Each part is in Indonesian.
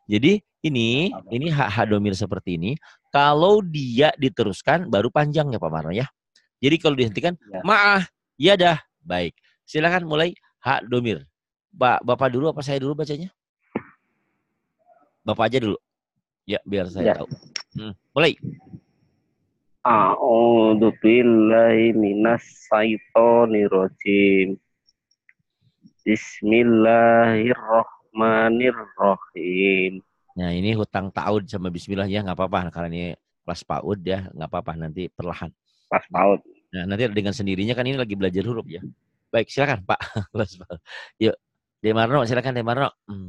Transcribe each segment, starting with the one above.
Jadi ini hak domir seperti ini. Kalau dia diteruskan baru panjang ya Pak Marno ya. Jadi kalau dihentikan, Ya. ma'ah, ya dah, baik. Silakan mulai hak domir. Bapak dulu apa saya dulu bacanya? Bapak aja dulu. Ya, biar saya Ya. tahu. Mulai. A'udzu billahi minas syaitonir rajim. Bismillahirrahmanirrahim. Nah, ini hutang ta'ud sama bismillah ya, nggak apa-apa. Karena ini kelas PAUD ya, nggak apa-apa. Nanti perlahan. Pas paut. Nah, nanti dengan sendirinya kan ini lagi belajar huruf ya. Baik, silakan Pak. Yuk, Demarno, silakan Demarno.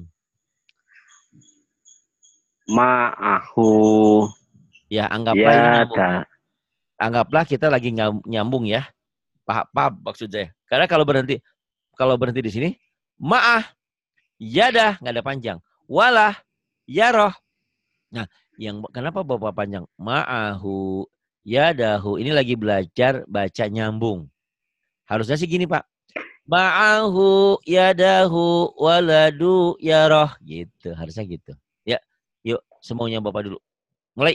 Ma'ahu. Ya, anggaplah ini Ya nyambung. dah. Anggaplah kita lagi nyambung ya. Paham maksud saya. Karena kalau berhenti di sini, ma'ah, yadah, nggak ada panjang. Walah, yaroh. Nah, kenapa Bapak panjang? Ma'ahu, yadahu. Ini lagi belajar baca nyambung. Harusnya sih gini Pak. Ma'ahu, yadahu, waladu, yaroh. Gitu, harusnya gitu. Ya, yuk semuanya Bapak dulu. Mulai.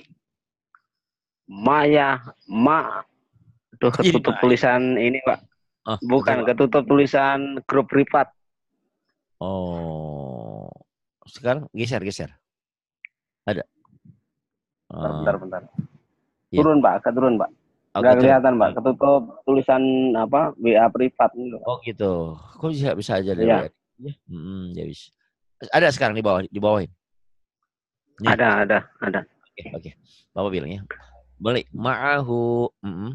Maya, Tuh Jadi ketutup Pak. tulisan ini Pak. Oh, Bukan kenapa? ketutup tulisan grup privat. Oh, sekarang geser. Ada. Bentar. Iya. Turun Pak, turun Pak. Oke, Nggak turun. kelihatan Pak, ketutup tulisan apa WA privat ini Pak. Oh gitu. Kok bisa aja deh Iya, WA? Ya, ya bisa. Ada sekarang di bawahin. Nih. ada. Oke. Bapak bilang ya. Balik. Ma'ahu.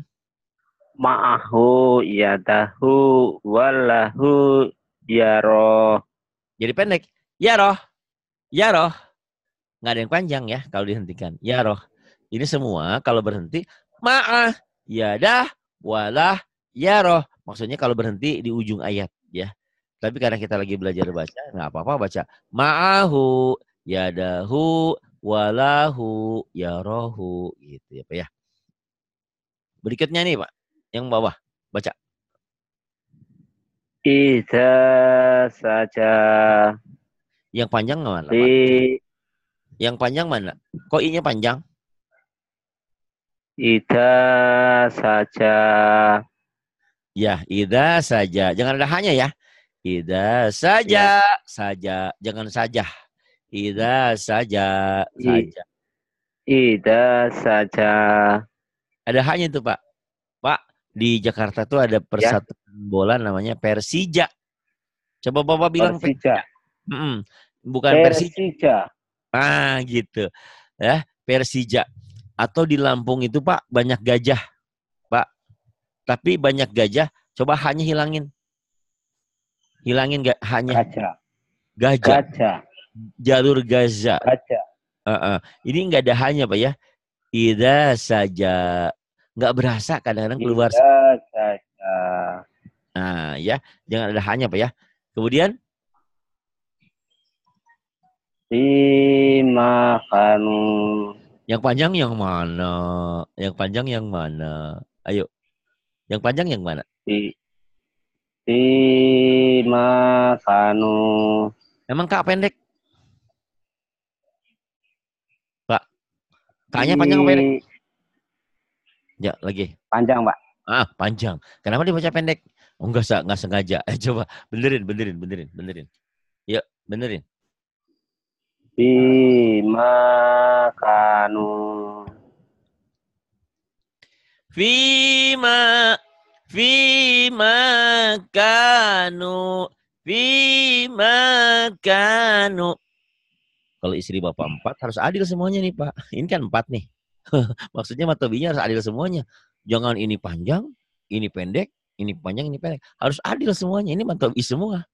Ma'ahu yadahu walahu yaro. Jadi pendek. Ya roh. Nggak ada yang panjang ya kalau dihentikan. Ya roh. Ini semua kalau berhenti. Ma'ah. Yadah. Walah. Ya roh. Maksudnya kalau berhenti di ujung ayat ya. Tapi karena kita lagi belajar baca, nggak apa-apa baca. Ma'ahu. Yadahu. Walahu. Yarohu. Gitu ya Pak ya. Berikutnya nih Pak. Yang bawah. Baca. Idza saja Yang panjang mana Pak? di Yang panjang mana? Kok I-nya panjang? idza saja Ya, ida saja. Jangan ada hanya ya. Ida ya saja. Jangan saja. Ida i, saja. idza saja Ada hanya itu Pak. Pak, di Jakarta tuh ada ya persatuan bola namanya Persija. Coba Bapak bilang Persija. Persija. Bukan Persija. Persija. Ah, gitu. Ya, Persija. Atau di Lampung itu Pak, banyak gajah. Pak, tapi banyak gajah. Coba hanya hilangin. Hilangin gak hanya Gajah. gajah. Gajah. Jalur Gaza. Gajah. Ini nggak ada hanya Pak ya. Ida saja. Nggak berasa kadang-kadang keluar. Idza saja Nah ya. Jangan ada hanya Pak ya. Kemudian. dimakan. Yang panjang yang mana? Yang panjang yang mana? Ayo. Yang panjang yang mana? Di dimakanu. Emang Kak pendek? Pak. Kaknya panjang apa pendek? Di Ya lagi. panjang Pak. Panjang. Kenapa dibaca pendek? Oh, nggak sengaja. Coba benerin. Yuk, benerin. Dimakanu. Fima kanu. Kalau istri Bapak 4 harus adil semuanya nih Pak. Ini kan 4 nih. Maksudnya matobinya harus adil semuanya. Jangan ini panjang, ini pendek, ini panjang, ini pendek. Harus adil semuanya. Ini matobi semua.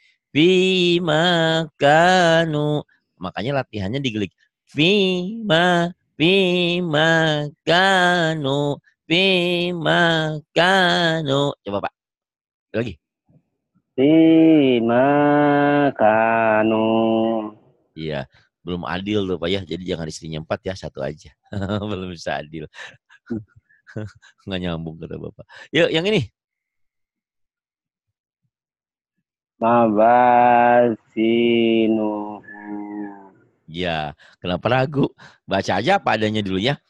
Fima kanu. Makanya latihannya digelik. Fima kanu. Coba Pak. Lagi. Dimakanu. Iya. Belum adil tuh Pak ya. Jadi jangan istrinya 4 ya. 1 aja. Belum bisa adil. Nggak nyambung kata Bapak. Yuk yang ini. Mabasinuhu. Ya, kenapa ragu? Baca aja apa adanya dulu ya.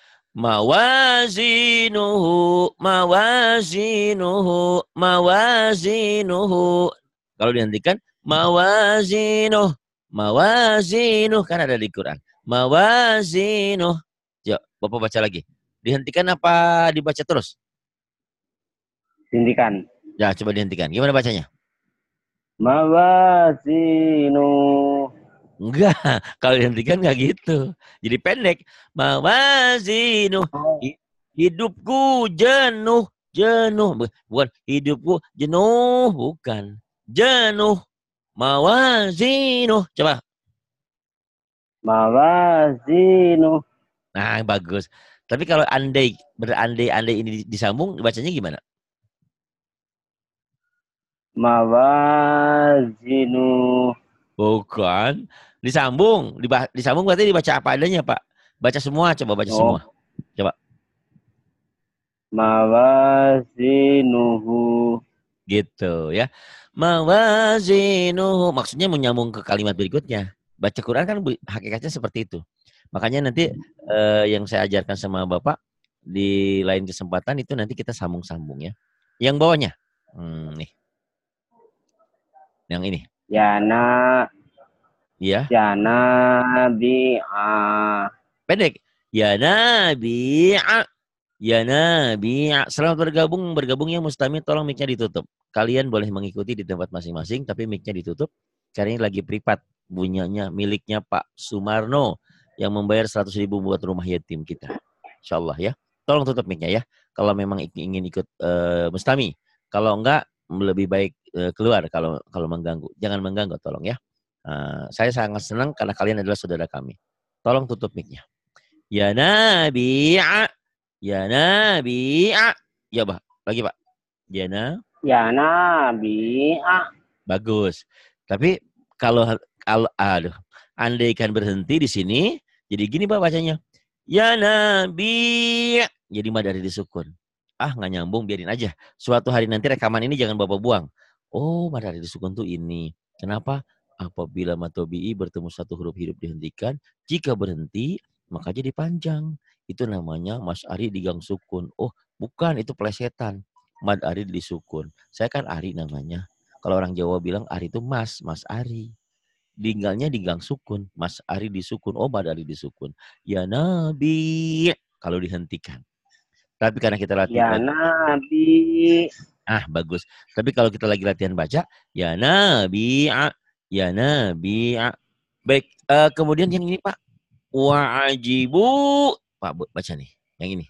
Mawazinuhu, mawazinuhu, mawazinuhu. Kalau dihentikan, mawazinuh, mawazinuh. Kan ada di Quran. Mawazinuh. Yuk, Bapak baca lagi. Dihentikan apa dibaca terus? Hentikan. Ya, coba dihentikan. Gimana bacanya? Mawazinu. Enggak, kalau dihentikan enggak gitu. Jadi pendek. Mawazinu. Hidupku jenuh. Jenuh. Bukan hidupku jenuh. Bukan. Jenuh. Mawazinu. Coba. Mawazinu. Nah, bagus. Tapi kalau andai, berandai-andai ini disambung, bacanya gimana? Mawazinu. Bukan. Disambung. Disambung berarti dibaca apa adanya, Pak. Baca semua. Coba baca Oh, semua. Coba. mawazinuhu. Gitu ya. Mawazinuhu. Maksudnya menyambung ke kalimat berikutnya. Baca Quran kan hakikatnya seperti itu. Makanya nanti yang saya ajarkan sama Bapak di lain kesempatan itu nanti kita sambung-sambung ya. Yang bawahnya. Nih. Yang ini. Yana. Iya. Yana bi'a. Pendek. Ya Nabi'a. Ya Nabi'a. Selamat bergabung yang Mustami, tolong mic-nya ditutup. Kalian boleh mengikuti di tempat masing-masing, tapi mic-nya ditutup. Karena ini lagi privat. Bunyanya miliknya Pak Sumarno yang membayar 100.000 buat rumah yatim kita. Insya Allah ya. Tolong tutup mic-nya ya. Kalau memang ingin ikut Mustami. Kalau enggak, lebih baik keluar kalau mengganggu. Jangan mengganggu, tolong ya. Saya sangat senang karena kalian adalah saudara kami. Tolong tutup mic-nya. Ya Nabi'a. Ya Nabi'a. Ya, Pak. Lagi, Pak. Ya Yana bi'a. Bagus. Tapi kalau aduh, andaikan berhenti di sini, jadi gini Pak bacanya. Ya Nabi. Jadi mad dari disukun. Nggak nyambung, biarin aja. Suatu hari nanti rekaman ini jangan Bapak buang. Oh, mad dari disukun tuh ini. Kenapa? Apabila matobi'i bertemu satu huruf hidup dihentikan, jika berhenti, maka jadi panjang. Itu namanya Mas Ari digang sukun. Oh, bukan, itu plesetan. Mad Ari disukun. Saya kan Ari namanya. Kalau orang Jawa bilang Ari itu Mas Ari. Tinggalnya di gang sukun, Mas Ari disukun, oh Mad Ari disukun. Ya Nabi, kalau dihentikan. Tapi karena kita latihan, Yana bi. bagus. Tapi kalau kita lagi latihan baca, ya Nabi, ya Nabi. Baik, kemudian yang ini Pak, wa'ajibu. Pak, baca nih, yang ini.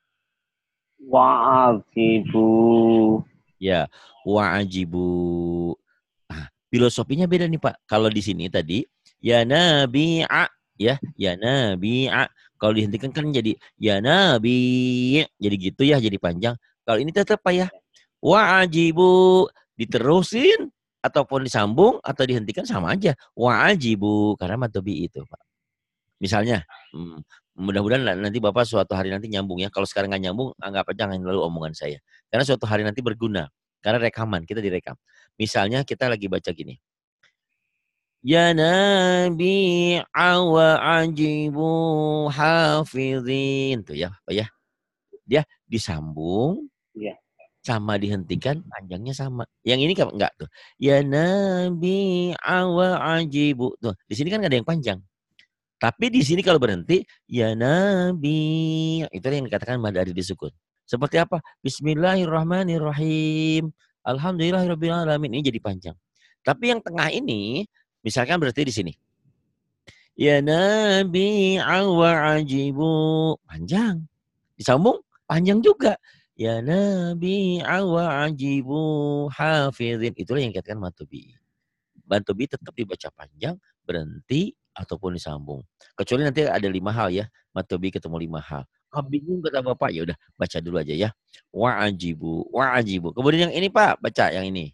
Wa'afibu. Ya, wa'ajibu. Filosofinya beda nih Pak. Kalau di sini tadi ya Nabi'a ya Nabi'a. Kalau dihentikan kan jadi ya Nabi. Jadi gitu ya, jadi panjang. Kalau ini tetap Pak ya. Wa'ajibu diterusin ataupun disambung atau dihentikan sama aja. Wa'ajibu karena matobi itu Pak. Misalnya mudah-mudahan nanti Bapak suatu hari nanti nyambung ya. Kalau sekarang nggak nyambung, anggap aja jangan lalu omongan saya. Karena suatu hari nanti berguna. Karena rekaman, kita direkam. Misalnya kita lagi baca gini. Ya Nabi awa ajibu hafizin. Tuh ya, Pak ya. Dia disambung Ya. sama dihentikan, panjangnya sama. Yang ini enggak tuh. Ya Nabi awa ajibu. Tuh, di sini kan nggak ada yang panjang. Tapi di sini kalau berhenti, ya Nabi. Itu yang dikatakan mad ari disukun. Seperti apa? Bismillahirrahmanirrahim. Alhamdulillahirrahmanirrahim. Ini jadi panjang. Tapi yang tengah ini, misalkan berarti di sini. Ya Nabi awa ajibu. Panjang. Disambung, panjang juga. Ya Nabi awa ajibu hafizin. Itulah yang dikatakan matobi. Matobi tetap dibaca panjang, berhenti, ataupun disambung. Kecuali nanti ada 5 hal ya. Matobi ketemu 5 hal. Bingung kata Bapak, ya udah baca dulu aja ya. Wa'ajibu, wa'ajibu. Kemudian yang ini Pak, baca yang ini.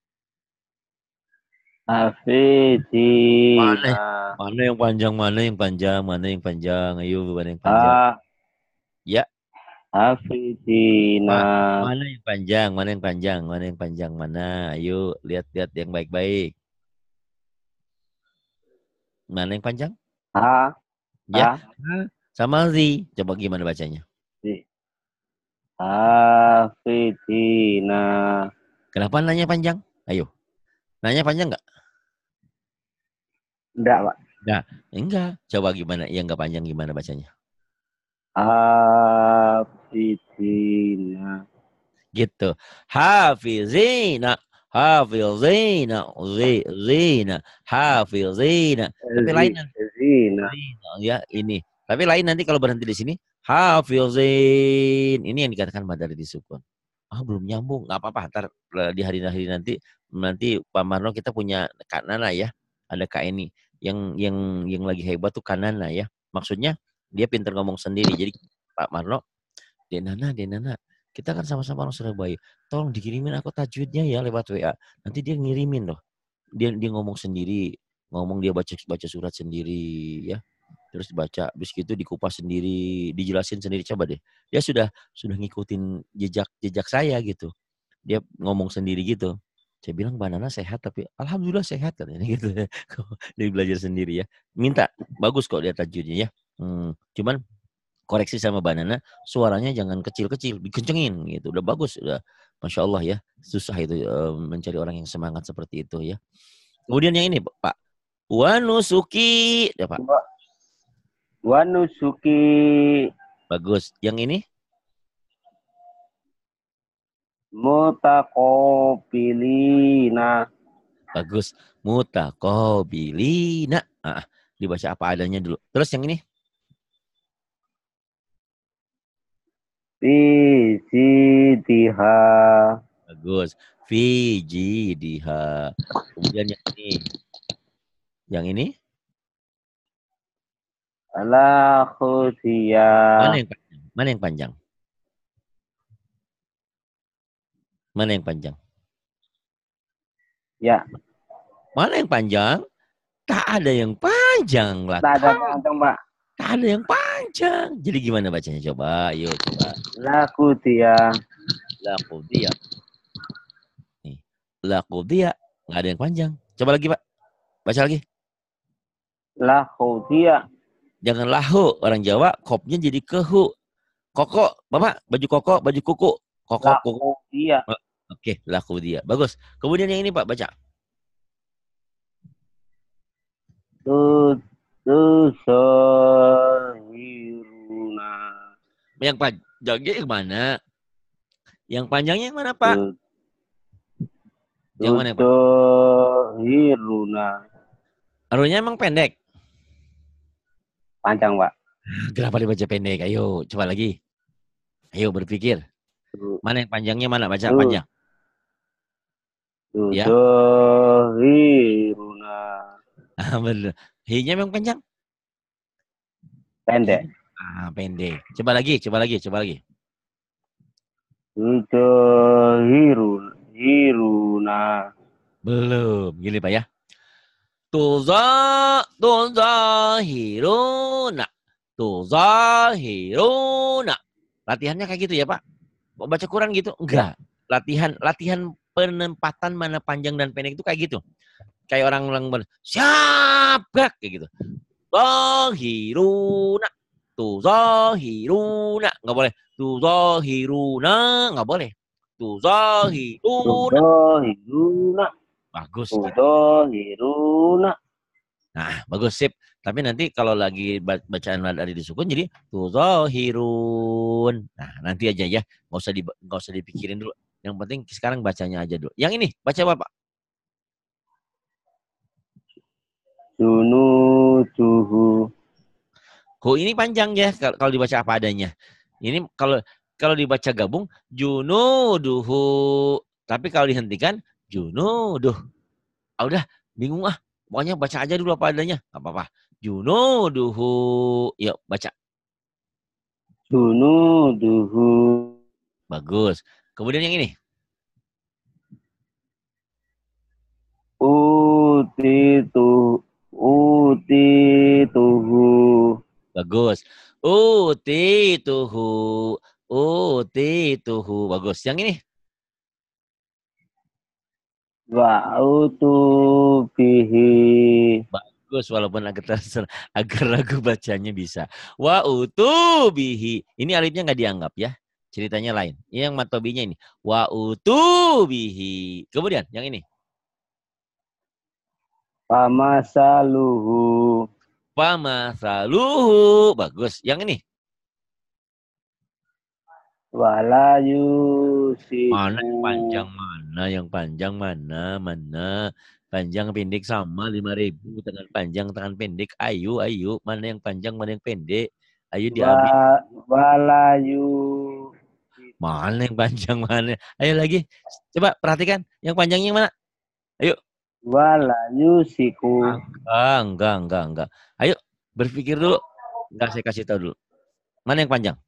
Hafidina. Mana yang panjang, mana yang panjang, mana yang panjang. Ayo, mana yang panjang. Ya. Hafidina. Mana yang panjang, mana yang panjang, mana yang panjang, mana. Ayo, lihat-lihat yang baik-baik. Mana yang panjang? Ha, Ya. ha, Ha sama zi. Coba gimana bacanya? si. Hafidina. Kenapa nanya panjang? Ayo. Nanya panjang nggak? Enggak, Pak. Nggak. Enggak. Coba gimana? Yang nggak panjang gimana bacanya? Hafidina. Gitu. Hafizina. Hafizina. Zina. Hafizina. Tapi lain Zina. ya ini. Tapi lain nanti kalau berhenti di sini. Hafizin. Ini yang dikatakan madari disukun. Ah belum nyambung. Nggak apa-apa. Ntar di hari-hari nanti Pak Marno kita punya Kak Nana ya. Ada Kak Eni. Yang lagi hebat tuh Kak Nana ya. Maksudnya dia pintar ngomong sendiri. Jadi Pak Marno, Denana, kita kan sama-sama orang Surabaya. Tolong dikirimin aku tajwidnya ya lewat WA. Nanti dia ngirimin loh. Dia ngomong sendiri, ngomong dia baca surat sendiri ya. Terus dibaca, habis gitu dikupas sendiri, dijelasin sendiri. Coba deh. Dia sudah ngikutin jejak saya gitu. Dia ngomong sendiri gitu. Saya bilang Mbak Nana sehat tapi alhamdulillah sehat katanya gitu. Dia belajar sendiri ya. Minta bagus kok dia tajwidnya ya. Cuman koreksi sama Mbak Nana, suaranya jangan kecil-kecil, dikencengin gitu. Udah bagus, udah Masya Allah ya. Susah itu mencari orang yang semangat seperti itu ya. Kemudian yang ini Pak, Wanusuki, ya Pak. Wanusuki. Bagus. Yang ini? Mutakopilina. Bagus. Mutakobilina. Dibaca apa adanya dulu. Terus yang ini? Fizidiha. Bagus. Fiji diha. Kemudian yang ini? Yang ini? La khudiya. Mana yang panjang? Mana yang panjang? Mana yang panjang? Ya. Mana yang panjang? Tak ada yang panjang lah. Tak ada panjang, Pak. Tak ada yang panjang. Jadi gimana bacanya? Coba, yuk coba. La khudiya. Lakudia. Nih. Lakudia. Nggak ada yang panjang. Coba lagi Pak. Baca lagi. La khudiya. Jangan lahu. Orang Jawa, kopnya jadi kehu. Koko. Bapak, baju koko, baju kuku. Koko, La kuku. khudiya. Oke, lakudia. Bagus. Kemudian yang ini Pak, baca. Tusahiruna. Yang panjangnya yang mana? Yang panjangnya yang mana Pak? Yang mana yang Pak? Tusahiruna. Arunya emang pendek. Panjang, Pak. Kenapa dibaca pendek? Ayo, coba lagi. Ayo berpikir. Mana yang panjangnya mana? Baca panjang. Ya. Tusahiruna. Bener. Hi-nya memang panjang. Pendek. Pendek. Coba lagi. Tusahiruna. Belum. Gini Pak ya. Tuzahiruna. Tuzahiruna. Latihannya kayak gitu ya Pak? Baca Quran gitu? Enggak. Latihan penempatan mana panjang dan pendek itu kayak gitu. Kayak orang siap kayak gitu. Zahiruna. Tuzahiruna. Enggak boleh. Tuzahiruna. Enggak boleh. Tuzahiruna. Tusahiruna. Bagus gitu. Tusahiruna. Nah, bagus sip. Tapi nanti kalau lagi bacaan dari disukun jadi tuzahirun. Nah, nanti aja ya. Nggak usah dipikirin dulu. Yang penting sekarang bacanya aja dulu. Yang ini baca apa Pak? Junuduhu. Hu ini panjang ya kalau dibaca apa adanya. Ini kalau dibaca gabung junuduhu. Tapi kalau dihentikan junuduh. Udah bingung Pokoknya baca aja dulu apa adanya. Gak apa-apa. Junuduhu. Yuk baca. Junuduhu. Bagus. Kemudian yang ini. Utituhu. Bagus. Utituhu. Bagus. Yang ini. Wa'utu bihi. Bagus, walaupun agak ragu bacanya bisa. Wa utubihi. Ini alifnya nggak dianggap ya. Ceritanya lain. Yang matobinya ini. Wa utubihi. Kemudian yang ini. Pamasaluhu. Pamasaluhu. Bagus. Yang ini. Wala Mana yang panjang? yusiku. Mana yang panjang? Mana? Panjang pendek sama 5.000. Tangan panjang, tangan pendek. Ayo, ayo. Mana yang panjang, mana yang pendek. Ayo diambil. Wala yu. Mana yang panjang, mana. Ayo lagi. Coba perhatikan. Yang panjangnya yang mana? Ayo. Wala yusiku. Enggak. Ayo berpikir dulu. Enggak, saya kasih tahu dulu. Mana yang panjang?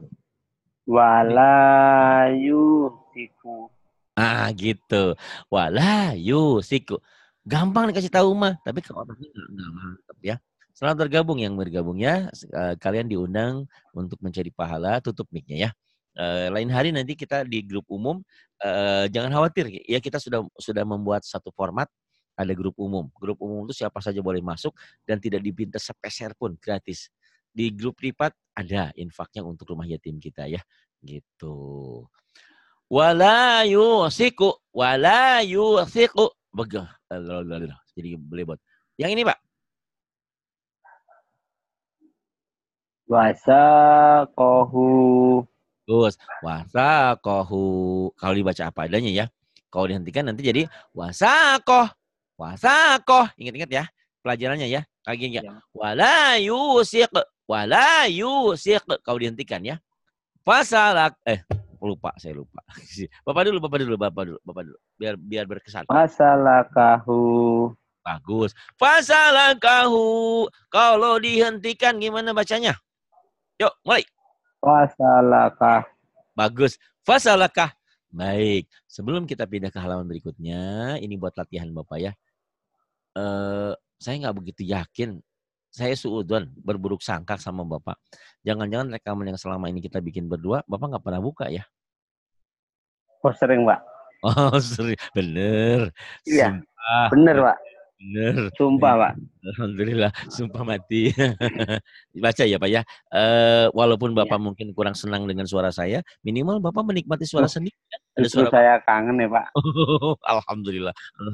Wala yusiku. Ah, gitu. Wala yusiku. Gampang dikasih tahu mah, tapi kalau otaknya enggak mantap ya. Selamat bergabung yang bergabung ya. Kalian diundang untuk mencari pahala, tutup mic-nya ya. Lain hari nanti kita di grup umum, jangan khawatir ya, kita sudah membuat satu format, ada grup umum. Grup umum itu siapa saja boleh masuk dan tidak diminta sepeser pun, gratis. Di grup privat ada infaknya untuk rumah yatim kita ya. Gitu. Wala yusiku. Begah. Jadi belebot. Yang ini Pak. Wasakohu. Terus wasakohu. Kalau dibaca apa adanya ya. Kalau dihentikan nanti jadi wasakoh. Ingat-ingat ya. Pelajarannya ya. Lagi ya. Wala yusik. Kalau dihentikan ya. Fasalak. Saya lupa. Bapak dulu. Biar berkesan. Fasalakahu. Bagus. Fasalakahu. Kalau dihentikan gimana bacanya? Yuk, mulai. Fasalakah. Bagus. Fasalakah. Baik. Sebelum kita pindah ke halaman berikutnya, ini buat latihan Bapak ya. Saya nggak begitu yakin. Saya suudon, berburuk sangka sama Bapak. Jangan-jangan rekaman yang selama ini kita bikin berdua, Bapak nggak pernah buka ya? Oh sering Pak. Oh, sering. Bener. Iya. Sumpah. Bener Pak. Bener. Sumpah Pak. Alhamdulillah, sumpah mati. Baca ya Pak ya. Walaupun Bapak mungkin kurang senang dengan suara saya, minimal Bapak menikmati suara sendiri. Ada Justru suara saya kangen ya Pak. Alhamdulillah.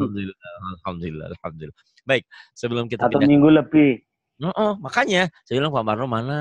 Baik, sebelum kita 1 pindah. minggu lebih. Makanya saya bilang Pak Marno mana?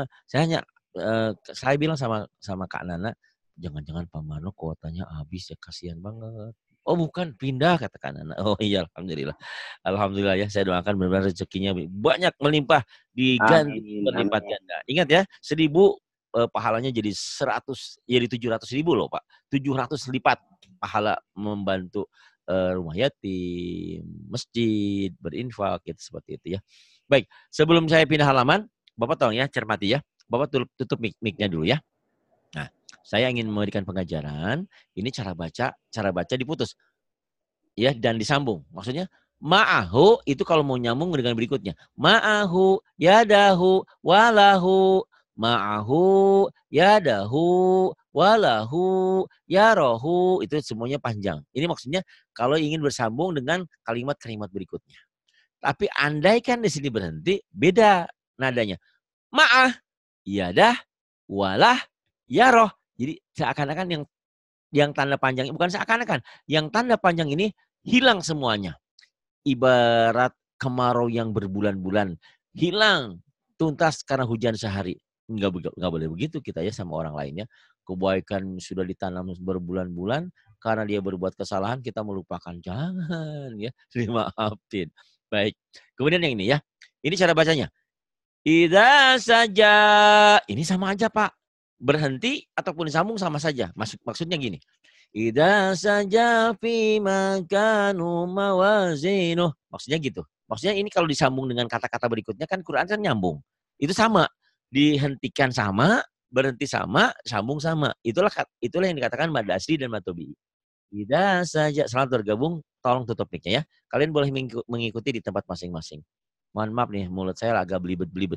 Saya bilang sama Kak Nana, jangan-jangan Pak Marno kuotanya habis ya, kasihan banget. Oh bukan, pindah kata Kak Nana. Oh iya, alhamdulillah ya. Saya doakan benar-benar rezekinya banyak melimpah, diganti berlipat ganda. Ingat ya, 1.000 pahalanya jadi 100, jadi 700.000 loh Pak. 700 lipat pahala membantu rumah yatim, masjid, berinfak, gitu, seperti itu ya. Baik, sebelum saya pindah halaman, Bapak tolong ya, cermati ya. Bapak tutup mic-nya dulu ya. Nah, saya ingin memberikan pengajaran. Ini cara baca diputus. Ya, dan disambung. Maksudnya, ma'ahu itu kalau mau nyambung dengan berikutnya. Ma'ahu, yadahu, walahu. Ma'ahu, yadahu, walahu, yarohu. Itu semuanya panjang. Ini maksudnya kalau ingin bersambung dengan kalimat-kalimat berikutnya. Tapi andaikan di sini berhenti, beda nadanya. Ma'ah, yadah, walah, yaroh. Jadi seakan-akan yang tanda panjang, bukan seakan-akan, yang tanda panjang ini hilang semuanya. Ibarat kemarau yang berbulan-bulan, hilang tuntas karena hujan sehari. Enggak boleh begitu kita ya sama orang lainnya. Kebaikan sudah ditanam berbulan-bulan, karena dia berbuat kesalahan kita melupakan. Jangan ya, dimaafin. Baik. Kemudian yang ini ya. Ini cara bacanya. Idza saja. Ini sama aja Pak. Berhenti ataupun disambung sama saja. Maksudnya gini. Idza saja fi makanu mawazinu. Maksudnya gitu. Maksudnya ini kalau disambung dengan kata-kata berikutnya kan Quran kan nyambung. Itu sama. Dihentikan sama, berhenti sama, sambung sama. Itulah yang dikatakan mad asli dan mad tabii. Idza saja. Selamat bergabung. Tolong tutup mic-nya ya. Kalian boleh mengikuti di tempat masing-masing. Mohon maaf nih, mulut saya agak belibet.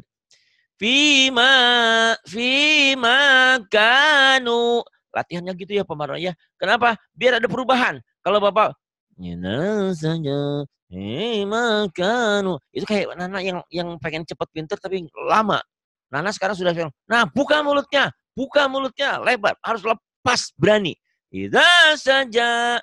Fima kanu. Latihannya gitu ya Pak Marno ya. Kenapa? Biar ada perubahan. Kalau Bapak Nyana saja makanu. Itu kayak Nana yang pengen cepat pintar tapi lama. Nana sekarang sudah bilang, nah buka mulutnya lebar, harus lepas berani. Idza saja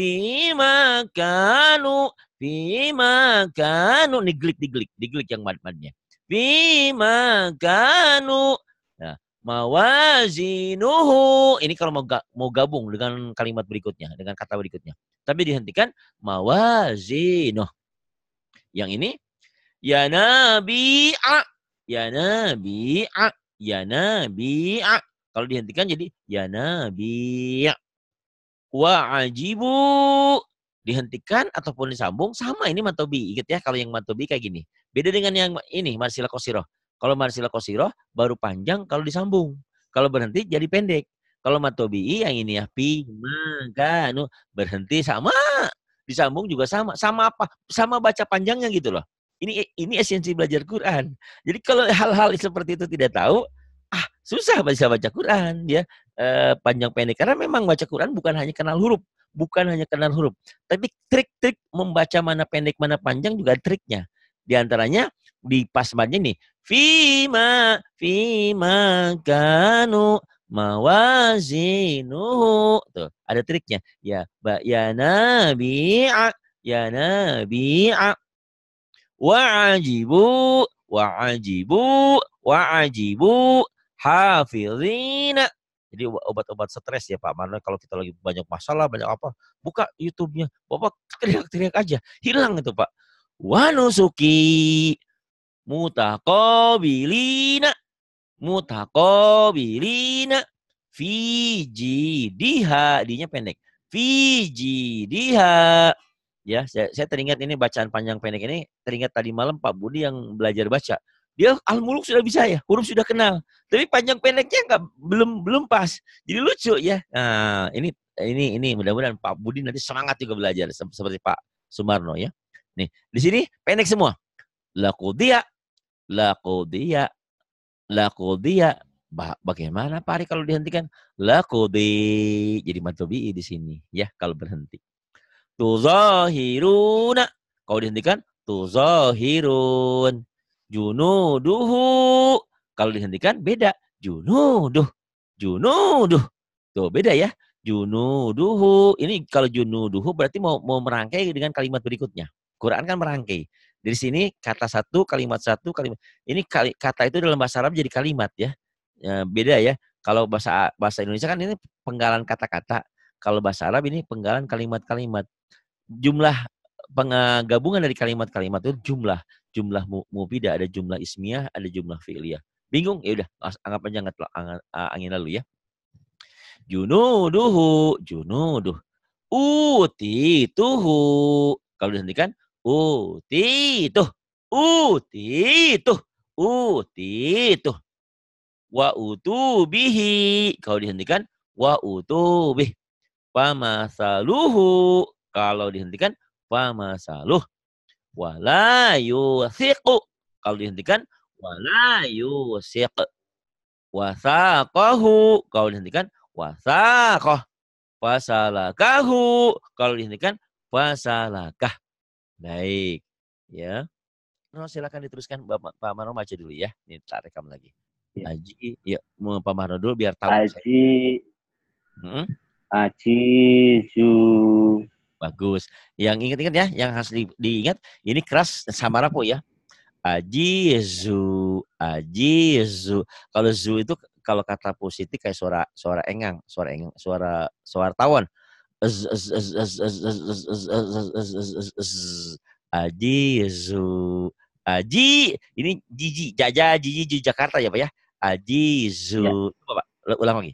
fi makanu diglik yang mad-madnya. Fi makanu. Nah, mawazinuhu. Ini kalau mau gabung dengan kalimat berikutnya, dengan kata berikutnya. Tapi dihentikan mawazinuh. Yang ini ya nabi'a, ya nabi'a, ya nabi'a. Kalau dihentikan jadi ya nabi'a. Wa ajibu. Dihentikan ataupun disambung sama ini matobi. Ingat ya kalau yang matobi kayak gini. Beda dengan yang ini marsila qasiroh. Kalau marsila qasiroh baru panjang kalau disambung. Kalau berhenti jadi pendek. Kalau matobi yang ini ya pi maganu berhenti sama, disambung juga sama. Sama apa? Sama baca panjangnya gitu loh. Ini esensi belajar Quran. Jadi kalau hal-hal seperti itu tidak tahu, susah bisa baca Quran ya. Panjang pendek karena memang baca Quran bukan hanya kenal huruf, tapi trik-trik membaca mana pendek mana panjang juga triknya. Di antaranya di pasmadnya nih, fima kanu mawazinuhu. Tuh, ada triknya. Ya nabi'a, ya nabi'a. Wa'ajibu hafizina. Jadi obat-obat stres ya Pak. Mana kalau kita lagi banyak masalah, banyak apa, buka YouTube-nya. Bapak teriak-teriak aja. Hilang itu Pak. Wanusuki mutaqabilina. Mutaqabilina. Fijidiha. Dinya pendek. Fijidiha. Ya, saya teringat ini bacaan panjang pendek ini, teringat tadi malam Pak Budi yang belajar baca. Dia Al-Muluk sudah bisa ya, huruf sudah kenal. Tapi panjang pendeknya belum pas. Jadi lucu ya. Nah, ini mudah-mudahan Pak Budi nanti semangat juga belajar seperti Pak Sumarno ya. Nih, di sini pendek semua. Laqudiya, laqudiya, laqudiya. Bagaimana Pak Ari kalau dihentikan? Laqudi. Jadi matobi di sini ya kalau berhenti. Tuzahiruna. Kalau dihentikan, tuzahirun. Junuduhu. Kalau dihentikan, beda. Junuduh. Junuduh. Tuh, beda ya. Junuduhu. Ini kalau junuduhu berarti mau merangkai dengan kalimat berikutnya. Quran kan merangkai. Dari sini kata satu, kalimat satu, kalimat. Ini kata itu dalam bahasa Arab jadi kalimat ya. Beda ya. Kalau bahasa Indonesia kan ini penggalan kata-kata. Kalau bahasa Arab ini penggalan kalimat-kalimat. Jumlah penggabungan dari kalimat-kalimat itu jumlah mufidah, ada jumlah ismiyah, ada jumlah fi'liyah. Bingung? Ya udah, anggap aja angin lalu ya. Junuduhu, junuduh. Utituhu. Kalau dihentikan, utituh, utituh, utituh. Wa utubihi. Kalau dihentikan, wa utubih. Pamasaluhu. Kalau dihentikan, pamasaluh. Wala yusiqu. Kalau dihentikan, wala yusiq. Wasaqahu. Kalau dihentikan, wasaqah. Fasalakahu. Kalau dihentikan, fasalakah. Baik. Ya. No, silakan diteruskan Pak Marno baca dulu ya. Ini tak rekam lagi. Aji, ya, Pak Marno dulu biar tahu. Aji. Ajizu. Bagus. Yang ingat-ingat ya, yang harus diingat, ini keras sama rapuh ya. Ajizu, ajizu. Kalau zu itu kalau kata positif kayak suara engang, suara tawon. Ajizu. Aji, ini jiji, jiji Jakarta ya Pak ya. Ajizu. Coba Pak, ulang lagi.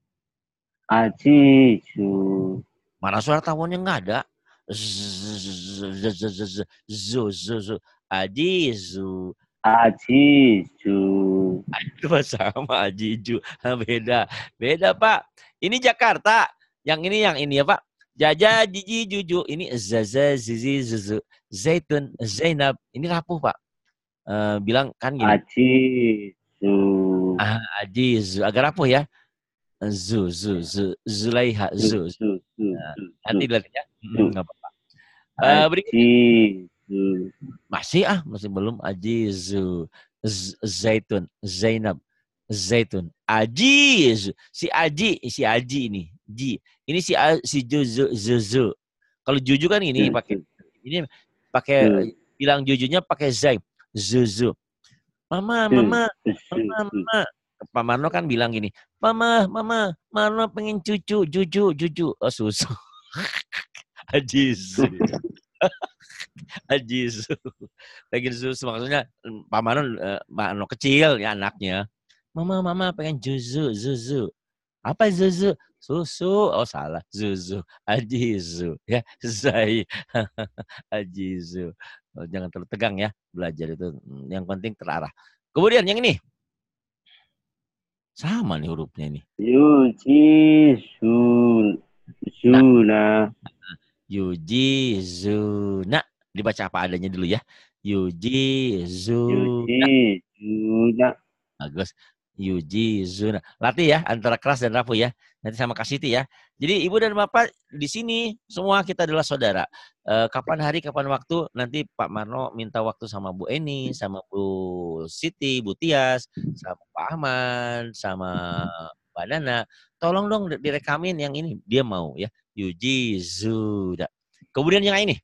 Ajizu. Mana suara tawonnya nggak ada. Ajizu. Ajizu. Itu sama Ajiju. Beda Pak. Ini Jakarta. Yang ini ya Pak. Jaja, jiji, juju. Ini zaza, zizi, zuzu. Zaitun, Zainab. Ini rapuh Pak. Bilang kan gini. Ajizu. Ajizu. Agak rapuh ya. Zulaiha, zu. Nanti lihat ya. Nggak apa-apa. Berikutnya. Ajizu. Masih belum. Ajizu. Zaitun. Zainab. Zaitun. Ajiz. Si Aji ini. Ji. Ini si Juzu. Kalau Juju kan ini ini pakai bilang Jujunya pakai Zai. Zuzu. Mama. Pak Marno kan bilang gini, Mama, Marno pengen Juju. Oh, susu. Ajiz. Ajiz. Pengen susu. Maksudnya Pak Marno kecil ya anaknya. Mama pengen Zuzu. Apa Zuzu? Susu. Oh salah. Zuzu. Ajizu. Ya, Zai. Ajizu. Oh, jangan terlalu tegang ya belajar itu. Yang penting terarah. Kemudian yang ini. Sama nih hurufnya ini. Yujizuna. Yujizuna. Dibaca apa adanya dulu ya. Yujizuna. Bagus. Yujizuna. Latih ya antara keras dan rapuh ya. Nanti sama Kak Siti ya. Jadi Ibu dan Bapak di sini semua kita adalah saudara. Kapan hari, kapan waktu nanti Pak Marno minta waktu sama Bu Eni, sama Bu Siti, Bu Tias, sama Pak Ahmad, sama Mbak Nana. Tolong dong direkamin yang ini. Dia mau ya. Yujizuna. Kemudian yang ini.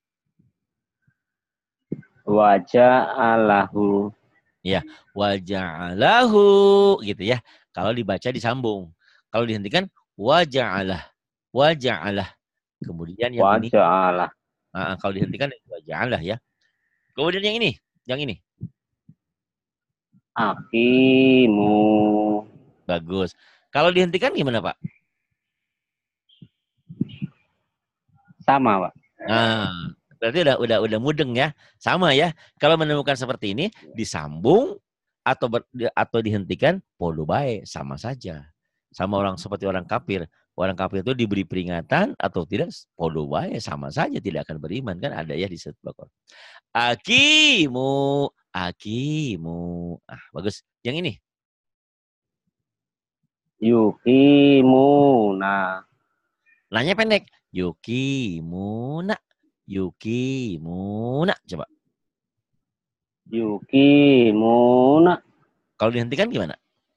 Waja'alahu. Ya, waja'alahu gitu ya. Kalau dibaca disambung. Kalau dihentikan waja'alah. Kemudian yang ini kalau dihentikan waja'alah ya. Kemudian yang ini, Akimu. Bagus. Kalau dihentikan gimana, Pak? Sama, Pak. Nah, berarti udah mudeng ya. Sama ya. Kalau menemukan seperti ini disambung atau dihentikan podo bae, sama saja. Sama seperti orang kafir. Orang kafir itu diberi peringatan atau tidak podo bae, sama saja tidak akan beriman, kan ada ya di surat Baqarah. Akimu. Bagus. Yang ini. Yukimuna. Nanya pendek. Yukimuna. Coba. Yukimuna. Kalau dihentikan gimana?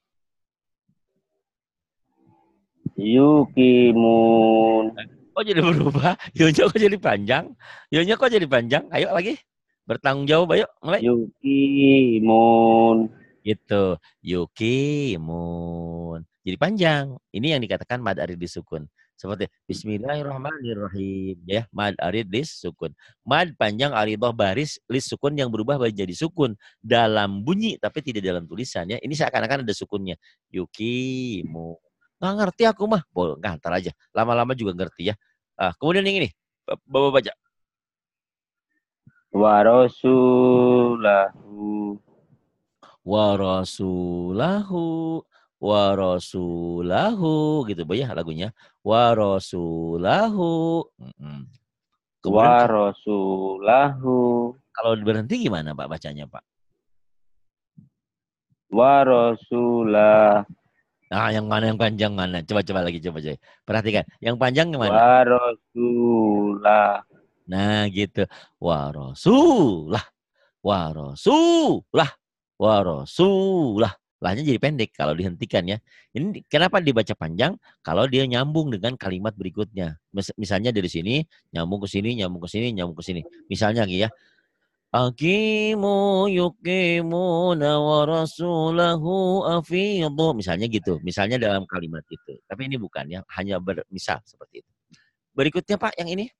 Yukimun. Kok jadi berubah? Yonya kok jadi panjang? Ayo lagi. Bertanggung jawab, ayo. Mulai. Yukimun. Gitu. Yukimun. Jadi panjang. Ini yang dikatakan mad arid disukun. Seperti Bismillahirrahmanirrahim. Ya, mad arid disukun. Mad panjang aridoh baris lis sukun yang berubah menjadi sukun dalam bunyi tapi tidak dalam tulisan ya. Ini seakan-akan ada sukunnya. Yukimun. Nggak ngerti aku mah. Boleh, ntar aja. Lama-lama juga ngerti ya. Kemudian yang ini. Bapak baca. Warasulahu gitu ya lagunya. Warasulahu. Warasulahu. Kalau berhenti gimana Pak bacanya Pak? Warasulah. Nah, yang mana yang panjang mana? Coba lagi coba. Perhatikan. Yang panjang yang mana? Warasulah. Nah, gitu. Warasulah. Lahnya jadi pendek kalau dihentikan ya. Ini kenapa dibaca panjang? Kalau dia nyambung dengan kalimat berikutnya. Misalnya dari sini nyambung ke sini. Misalnya lagi ya. Aqimu yuqimuna wa rasulahu afidhu. Misalnya gitu. Misalnya dalam kalimat itu. Tapi ini bukan ya. Hanya misal seperti itu. Berikutnya Pak yang ini.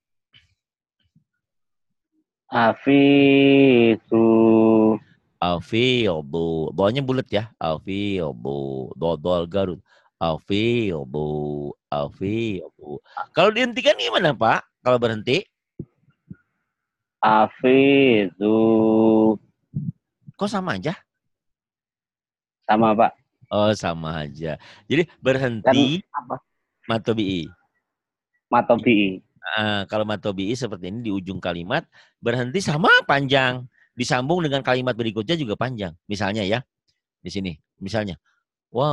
Afidhu. Doanya bulat ya. Afidhu. Dodol Garut. Afidhu. Kalau dihentikan gimana Pak? Kalau berhenti? Afidhu. Kok sama aja? Sama Pak. Oh sama aja. Jadi berhenti kan matobi'i. Kalau matobi'i seperti ini di ujung kalimat berhenti sama panjang. Disambung dengan kalimat berikutnya juga panjang. Misalnya ya. Di sini. Misalnya. Wa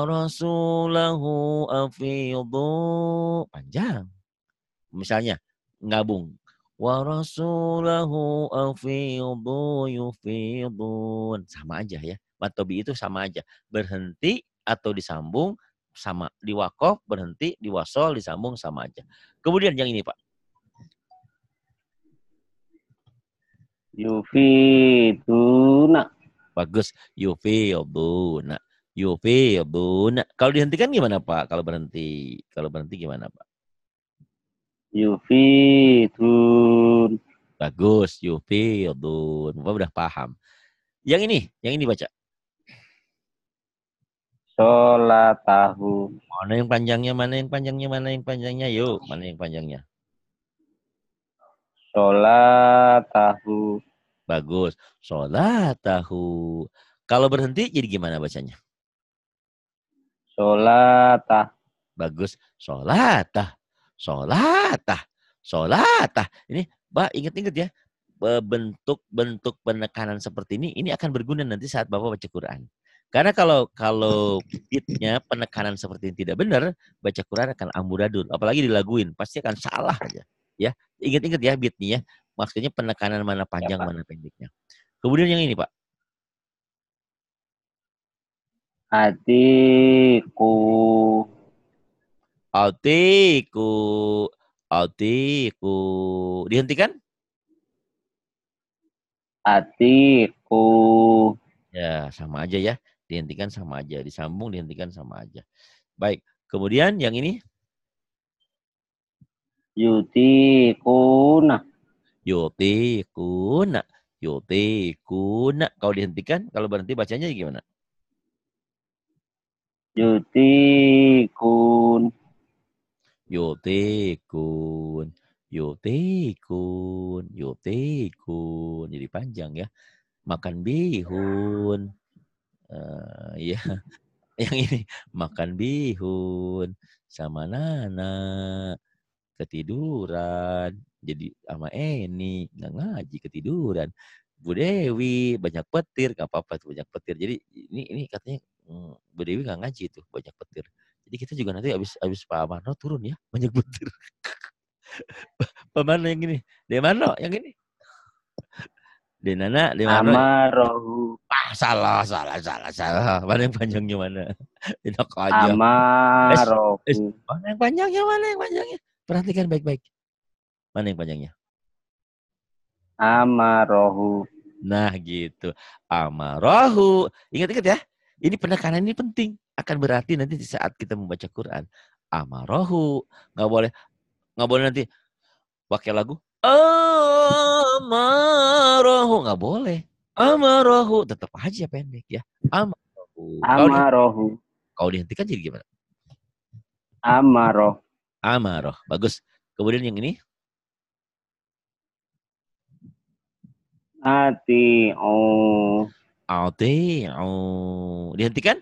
rasulahu afidhu. Panjang. Misalnya. Ngabung. wa rasulahu afidu yufidun. Sama aja ya. Matobi itu sama aja. Berhenti atau disambung sama, di wakof berhenti, di wasol disambung sama aja. Kemudian yang ini Pak. Yufiduna. Bagus. Yufiduna. Yufiduna. Kalau dihentikan gimana Pak? Kalau berhenti. Kalau berhenti gimana Pak? Yufidun. Bagus. Yufidun. Bapak udah paham. Yang ini baca. Sholatahu. Mana yang panjangnya, mana yang panjangnya, mana yang panjangnya. Yuk, mana yang panjangnya. Sholatahu. Bagus. Sholatahu. Kalau berhenti jadi gimana bacanya? Sholatah. Bagus. Sholatah. Sholatah. Sholatah. Ini, Mbak, ingat-ingat ya. Bentuk-bentuk penekanan seperti ini akan berguna nanti saat Bapak baca Quran. Karena kalau beatnya penekanan seperti ini tidak benar, baca Quran akan amburadul. Apalagi dilaguin, pasti akan salah aja. Ya, ingat-ingat ya beatnya ya. Maksudnya penekanan mana panjang, Ya, mana pendeknya. Kemudian yang ini Pak. Atiku. Autiku. Autiku. Dihentikan? Atiku. Ya, sama aja ya. Dihentikan sama aja. Disambung, dihentikan sama aja. Baik. Kemudian yang ini. Yutikuna. Yutikuna. Yutikuna. Kalau dihentikan, kalau berhenti bacanya gimana? Yutikun. Yutikun. Yutikun. Yutikun. Jadi panjang ya. Makan bihun. Ya. Yang ini. Makan bihun. Sama Nana. Ketiduran. Jadi sama Eni. Nggak ngaji ketiduran. Bu Dewi banyak petir, gak apa-apa tuh banyak petir. Jadi ini katanya Bu Dewi nggak ngaji tuh banyak petir. Jadi kita juga nanti habis Pak Amarno turun ya banyak petir. Pak Amarno yang ini, Demano yang ini, Denana, Demano. Amarohu. Salah. Mana yang panjangnya mana? Enak aja. Amarohu. Mana yang panjangnya, mana yang panjangnya? Perhatikan baik-baik. Mana yang panjangnya? Amarohu. Nah gitu. Amarahu. Ingat-ingat ya. Ini penekanan ini penting. Akan berarti nanti di saat kita membaca Quran. Amarahu. Nggak boleh nanti pakai lagu. Amarahu. Nggak boleh. Amarahu. Tetap aja pendek ya. Amarahu. Amarohu. Kalau dihentikan jadi gimana? Amaroh. Amaroh. Bagus. Kemudian yang ini. Ati'u. Ati'u. Dihentikan?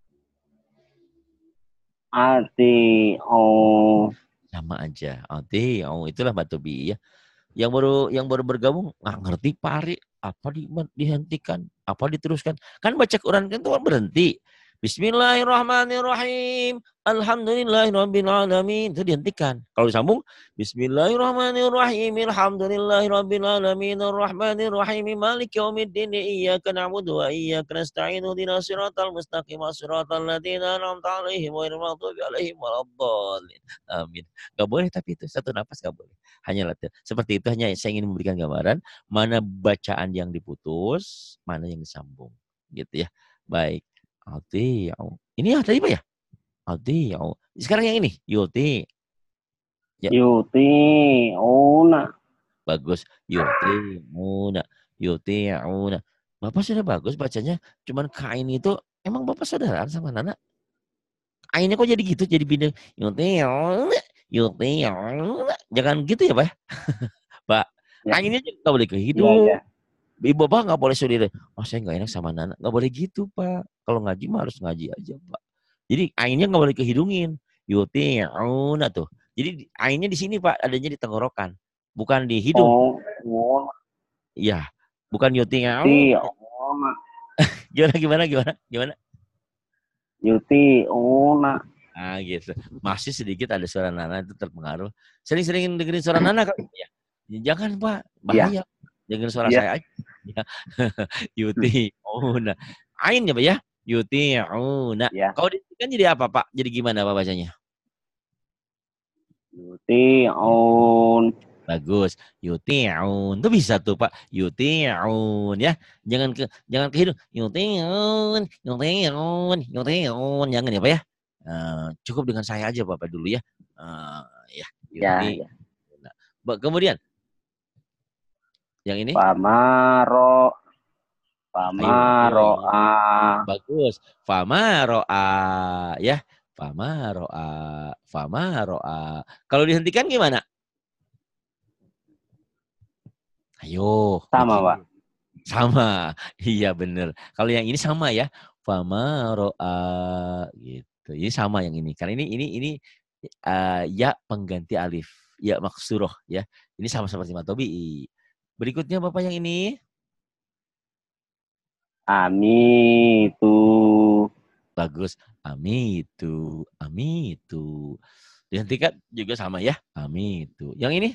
Ati'u. Sama aja. Ati'u. Itulah Batobi ya. Yang baru bergabung nggak ngerti Pari apa dihentikan, apa diteruskan. Kan baca Quran kan tuh berhenti. Bismillahirrahmanirrahim. Alhamdulillahirabbil alamin. Itu dihentikan. Kalau disambung Bismillahirrahmanirrahim. Alhamdulillahirabbil alamin arrahmanirrahim maliki yaumiddin iyyaka na'budu wa iyyaka nasta'in ihdinas siratal mustaqim siratal ladzina an'amta 'alaihim ghairil maghdubi 'alaihim waladdallin. Amin. Gak boleh tapi itu satu napas gak boleh. Hanya latihan. Seperti itu hanya saya ingin memberikan gambaran mana bacaan yang diputus, mana yang disambung. Gitu ya. Baik. Ati'u. Ini tadi apa ya? Ati'u. Sekarang yang ini. Yuti. Ya. Yuti'una. Bagus. Yuti'una. Yuti'una. Bapak sudah bagus bacanya. Cuman kain itu, emang Bapak saudaraan sama Nana? Kainnya kok jadi gitu? Jadi pindah. Yuti'una. Yuti'una. Jangan gitu ya, Pak. Pak. Ya. Kainnya juga gak boleh ke Ya, hidung. ya. Ibu Bapak nggak boleh saudara. Oh saya nggak enak sama Nana. Nggak boleh gitu Pak. Kalau ngaji mah harus ngaji aja Pak. Jadi ainnya nggak boleh kehidungin. Yuti'una tuh. Jadi ainnya di sini Pak. Adanya di tenggorokan. Bukan di hidung. Oh. Iya. Bukan yuti'una. Ti'una. Gimana? Yuti'una. Ah gitu. Masih sedikit ada suara Nana itu terpengaruh. Sering-sering dengerin suara Nana kan? Ya. Jangan Pak, Iya. bahaya. Jangan suara Iya. saya aja. Ya. Yuti'una. Ain ya Pak ya? Yuti'una. Ya. Kalau kan jadi apa Pak? Jadi gimana Pak bacanya? Yuti'un. Bagus. Yuti'un. Itu bisa tuh Pak. Yuti'un ya. Jangan ke hidung. Yuti'un, yuti'un, yuti'un. Jangan ya Pak ya. Cukup dengan saya aja Bapak dulu ya. Ya, Ya, yuti. ya. Nah, kemudian yang ini Pamaro. ayo ayo. Pamaro'a. Bagus. Fama ro'a ya. Fama ro'a. Fama ro'a. Kalau dihentikan gimana? Ayo, Sama, mikir. Pak. Sama. Iya bener. Kalau yang ini sama ya. Fama ro'a gitu. Ini sama yang ini. Karena ini ya pengganti alif. Ya maksuroh ya. Ini sama seperti matobi. Berikutnya Bapak yang ini. Amitu. Bagus. Amitu. Amitu. Dihentikan juga sama ya. Amitu. Yang ini.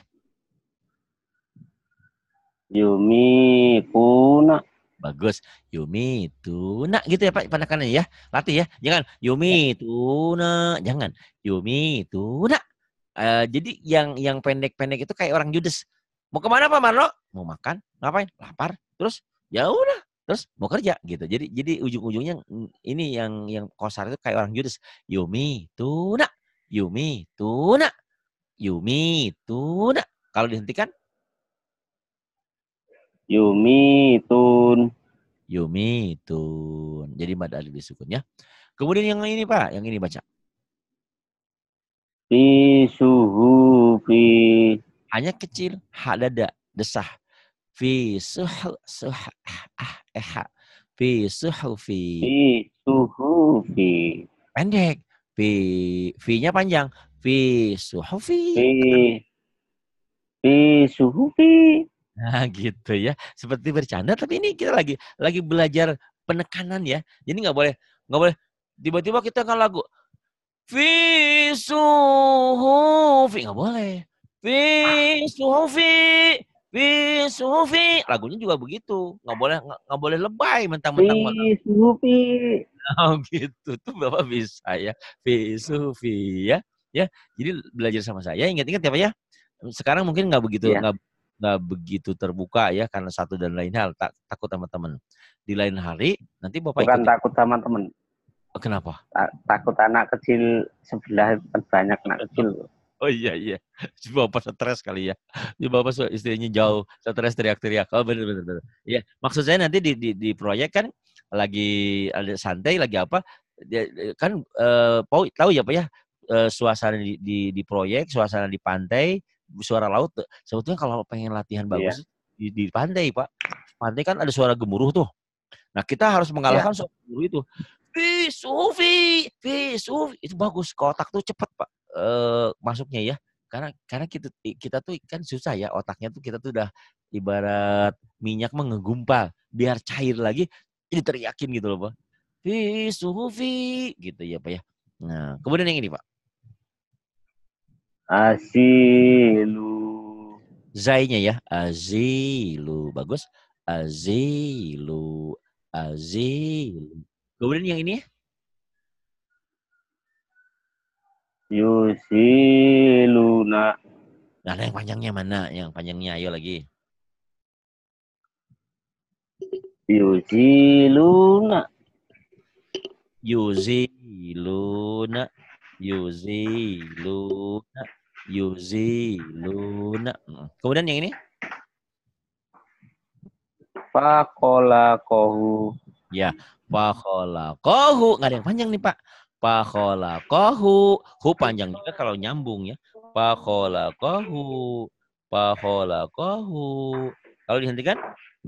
Yumikuna. Bagus. Yumituna. Gitu ya Pak penekanannya ya. Latih ya. Jangan. Yumituna. Jangan. Yumituna. Jadi yang pendek-pendek itu kayak orang judes. Mau kemana Pak Marlo? Mau makan. Ngapain? Lapar. Terus ya udah. Terus mau kerja gitu. Jadi ujung-ujungnya ini yang kosar itu kayak orang judes. Yumituna. Yumituna. Yumituna. Kalau dihentikan Yumitun. yumitun. Jadi mad alif disukun ya. Kemudian yang ini Pak, yang ini baca. Fi suhufi. Hanya kecil, ha dada, desah. Fi Fi suhufi. Fi suhufi. Pendek. Fi-nya panjang. Fi suhufi. Fi. Fi suhufi. Nah, gitu ya. Seperti bercanda tapi ini kita lagi belajar penekanan ya. Jadi nggak boleh tiba-tiba kita kan lagu fi suhufi nggak boleh. Fi suhufi. Fi suhufi. Lagunya juga begitu. Nggak boleh lebay Fi mentang-mentang suhufi. oh gitu tuh Bapak bisa ya. Fi sufi ya. Ya. Jadi belajar sama saya ingat-ingat ya Pak ya. Sekarang mungkin Ya. nggak begitu terbuka ya karena satu dan lain hal takut sama teman. Di lain hari nanti Bapak Bukan ikuti. takut sama teman. Kenapa? Takut anak kecil sebelah banyak anak kecil. Oh iya. Bapak stres kali ya. Bapak istrinya jauh, stres teriak-teriak. Oh benar. Iya, maksud saya nanti di proyek kan lagi ada santai lagi apa? Kan tahu ya Pak ya suasana di proyek, suasana di pantai, suara laut. Sebetulnya kalau pengen latihan bagus di pantai Pak. Pantai kan ada suara gemuruh tuh. Nah kita harus mengalahkan suara gemuruh itu. Sufi. Itu bagus. Ke otak tuh cepet Pak masuknya ya. Karena kita tuh kan susah ya otaknya tuh kita tuh udah ibarat minyak menggumpal. Biar cair lagi jadi teriakin gitu loh Pak. Sufi gitu ya Pak ya. Nah kemudian yang ini Pak. Asilu. Zainya ya. Azilu. Bagus. Azilu. Kemudian yang ini. Yusiluna. Nah, yang panjangnya mana? Yang panjangnya ayo lagi. Yusiluna. Yuziluna. Kemudian yang ini? Fakolakohu. Ya, fakolakohu. Nggak ada yang panjang nih Pak. Fakolakohu. Hu panjang juga kalau nyambung ya. Fakolakohu. Kalau dihentikan?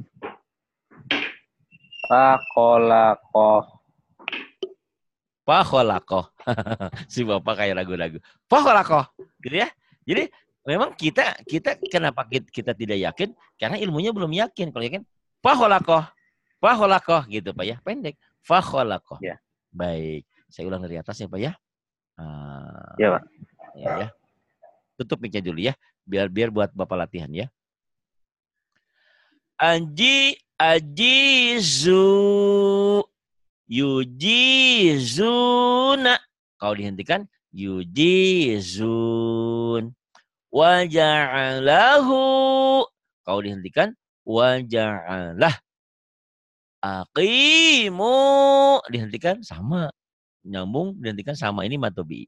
Fakolakoh. Si Bapak kayak lagu-lagu. Fakolakoh. Gitu ya. Jadi memang kita kenapa kita tidak yakin? Karena ilmunya belum yakin. Kalau yakin, Fakolakoh gitu Pak ya. Pendek. Fakolakoh. Ya. Baik. Saya ulang dari atas ya Pak ya. Ya Pak. Ya. Tutup mic-nya dulu ya. Biar buat Bapak latihan ya. ajizu, yujizuna. Kalau dihentikan, yujizun. Waja'alahu. Kalau dihentikan, waja'alah. Aqimu. Dihentikan, sama. Nyambung, dihentikan sama. Ini matobi.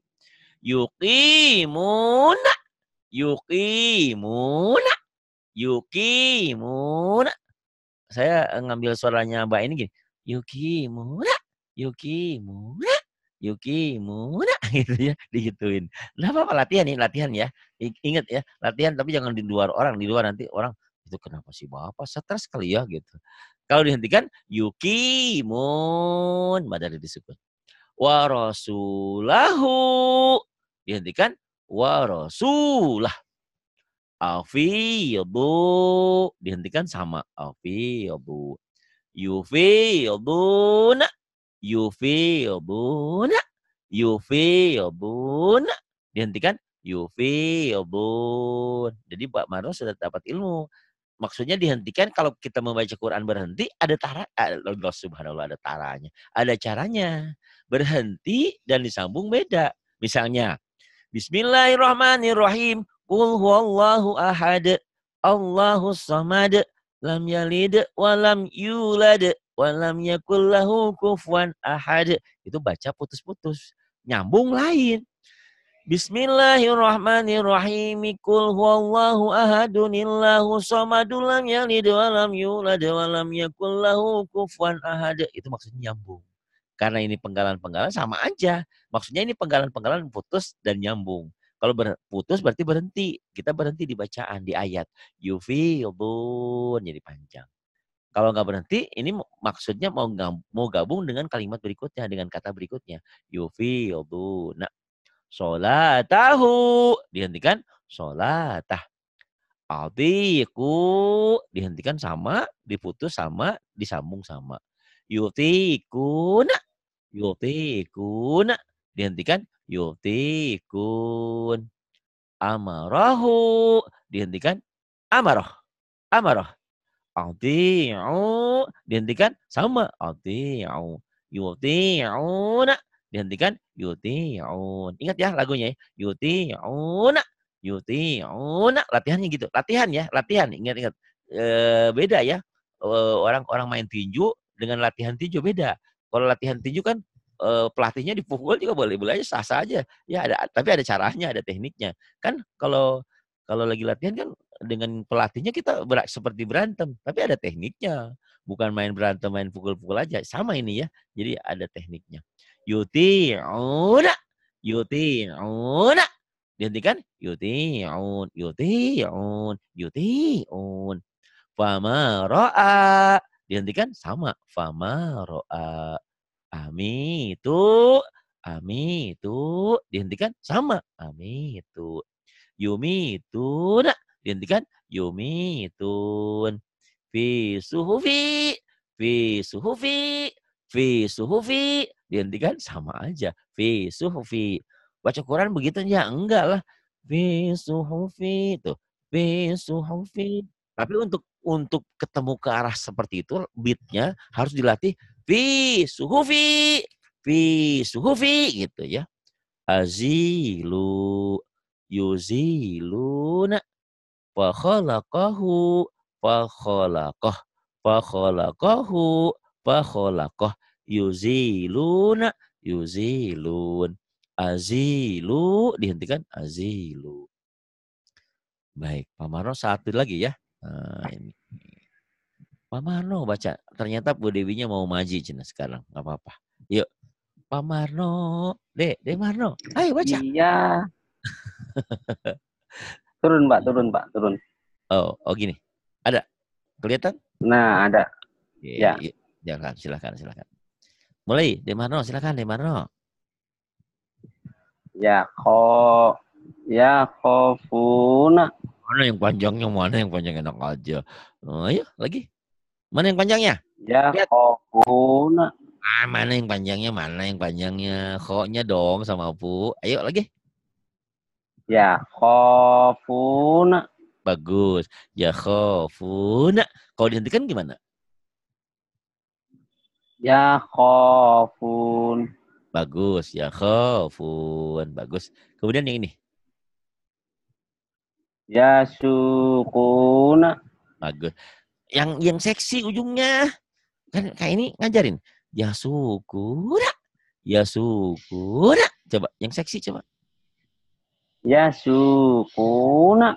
Yuqimuna. Yuqimuna. Yuqimuna. Saya ngambil suaranya Mbak ini gini. Yukimuna. Yukimuna. Yukimuna. Gitu ya. Digituin. Nah apa latihan nih. Latihan ya. Ingat ya. Latihan tapi jangan di luar orang. Di luar nanti orang. Itu kenapa sih Bapak? Stres kali ya gitu. Kalau dihentikan. Yukimun. Badari disebut. Wa rasulahu. Dihentikan. Wa rasulah. Afidu. Dihentikan sama. Afidu. Yufiduna. Yufiduna. Yufiduna. Dihentikan. Yufidun. Jadi Pak Marno sudah dapat ilmu. Maksudnya dihentikan kalau kita membaca Quran berhenti ada tara, Allah subhanallah ada taranya. Ada caranya. Berhenti dan disambung beda. Misalnya, Bismillahirrahmanirrahim. Qul huwallahu ahad. Allahus samad. Lam yalid walam yulad. Walam yakul lahu kufuwan ahad. Itu baca putus-putus. Nyambung lain. Bismillahirrahmanirrahim. Qul huwallahu ahadunillahu samadul lam yalid walam yulad walam yakul lahu kufuwan ahad. Itu maksudnya nyambung. Karena ini penggalan-penggalan sama aja. Maksudnya ini penggalan-penggalan putus dan nyambung. Kalau putus berarti berhenti. Kita berhenti di bacaan, di ayat. Yufidun, jadi panjang. Kalau nggak berhenti, ini maksudnya mau gabung dengan kalimat berikutnya, dengan kata berikutnya. Yufidun. Sholatahu. Dihentikan. Sholatah. Atiku. Dihentikan sama, diputus sama, disambung sama. Yutikuna. Yutikuna. Dihentikan. Yutikun. Amarahu. Dihentikan. Amarah. Amarah. Ati'u. Dihentikan. Sama. Ati'u. Yuti'una. Dihentikan. Yuti'un. Ingat ya lagunya ya. Yuti'una. Yuti'una. Latihannya gitu. Latihan ya. Latihan. Ingat-ingat. Beda ya. Orang main tinju dengan latihan tinju beda. Kalau latihan tinju kan pelatihnya dipukul juga boleh-boleh aja, sah-sah aja. Ya ada, tapi ada caranya, ada tekniknya. Kan kalau lagi latihan kan dengan pelatihnya kita seperti berantem, tapi ada tekniknya. Bukan main berantem, main pukul-pukul aja. Sama ini ya. Jadi ada tekniknya. Yuti'una. Yuti'una. Dihentikan. Yuti'un. Yuti'un. Yuti'un. Fama ro'a. Dihentikan sama. Fama ro'a. Amitu. Amitu. Dihentikan sama. Amitu. Yumitun. Dihentikan. Yumitun. Fi suhufi. Fi suhufi. Fi suhufi. Dihentikan sama aja. Fi suhufi. Baca Quran begitu ya? Enggak lah. Fi suhufi. Tuh. Fi suhufi. Tapi untuk ketemu ke arah seperti itu, beatnya harus dilatih. Fi suhufi. Fi suhufi. Gitu ya. Azilu. Yuziluna. Fakhalaqahu. Fakhalaqah. Fakhalaqahu. Fakhalaqah. Yuziluna. Yuzilun. Azilu. Dihentikan. Azilu. Baik. Pak Marno satu lagi ya. Nah, ini. Pak Marno baca. Ternyata Bu Dewinya mau maju cina sekarang. Gak apa-apa. Yuk. Pak Marno. Dek Marno. Ayo baca. Iya. Turun Pak, turun. Oh gini. Ada? Kelihatan? Nah, ada. Ya. Jangan, silakan. Mulai, De Marno, silakan De Marno. Ya khofuna. Mana yang panjangnya enak aja. Ayo lagi. Mana yang panjangnya? Ya khofuna. Mana yang panjangnya? Kho-nya dong sama Pu. Ayo lagi. Ya khofuna. Bagus. Yakhafuna. Kalau dihentikan gimana? Yakhafun. Bagus. Yakhafun. Bagus. Kemudian yang ini. Yasukuna. Bagus. Yang seksi ujungnya. Kan kayak ini ngajarin. Yasukuna. Yasukuna. Coba. Yang seksi coba. Yasukuna.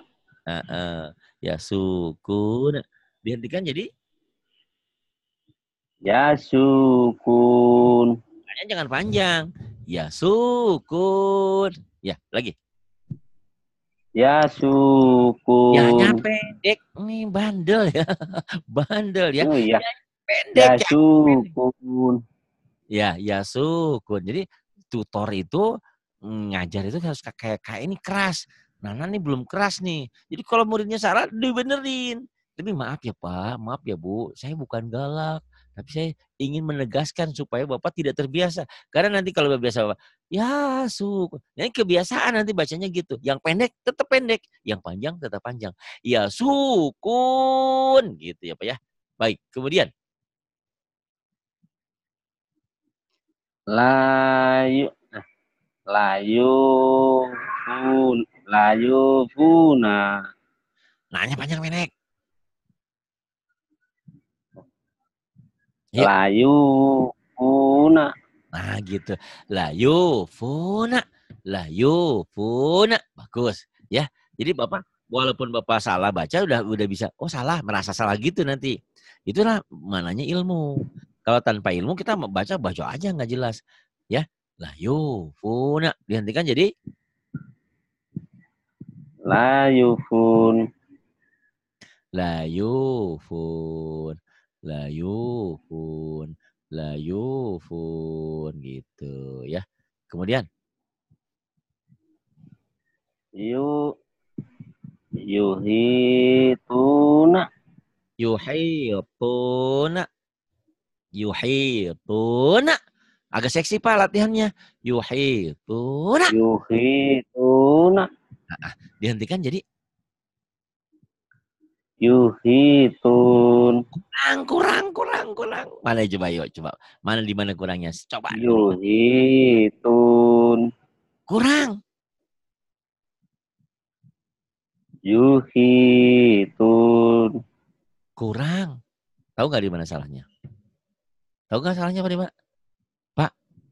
Yasukuna. Dihentikan jadi. Yasukun. Jangan panjang. Yasukun. Ya, lagi. Ya Yasukun. pendek. Ini bandel ya. Bandel ya. Oh iya. Pendek ya. Yasukun. Ya, Yasukun. Jadi tutor itu ngajar itu harus kayak ini keras. Nana nih belum keras nih. Jadi kalau muridnya salah dibenerin. Tapi maaf ya Pak, maaf ya Bu, saya bukan galak. Tapi saya ingin menegaskan supaya Bapak tidak terbiasa. Karena nanti kalau biasa Bapak, ya sukun. Ini kebiasaan nanti bacanya gitu. Yang pendek tetap pendek. Yang panjang tetap panjang. Ya sukun. Gitu ya Pak ya. Baik, kemudian. Layu. Layufun. Layufuna. Nanya panjang pendek. Ya. Layufuna. Nah gitu. Layufuna. Layufuna. Bagus. Ya. Jadi Bapak, walaupun Bapak salah baca, udah bisa. Oh salah, merasa salah gitu nanti. Itulah mananya ilmu. Kalau tanpa ilmu kita baca aja nggak jelas. Ya. Layufuna. Dihentikan jadi. Layufun. Layufun. Layufun. Layufun. Gitu ya. Kemudian. Yuhituna. Yuhituna. Yuhituna. Agak seksi Pak latihannya. Yuhituna. Yuhituna. Dihentikan jadi. Yuhitun. Kurang. Mana coba yuk coba. Mana di mana kurangnya? Coba. Yuhitun. Kurang. Yuhitun. Kurang. Tahu nggak di mana salahnya? Tahu nggak salahnya Pak di mana? Pak.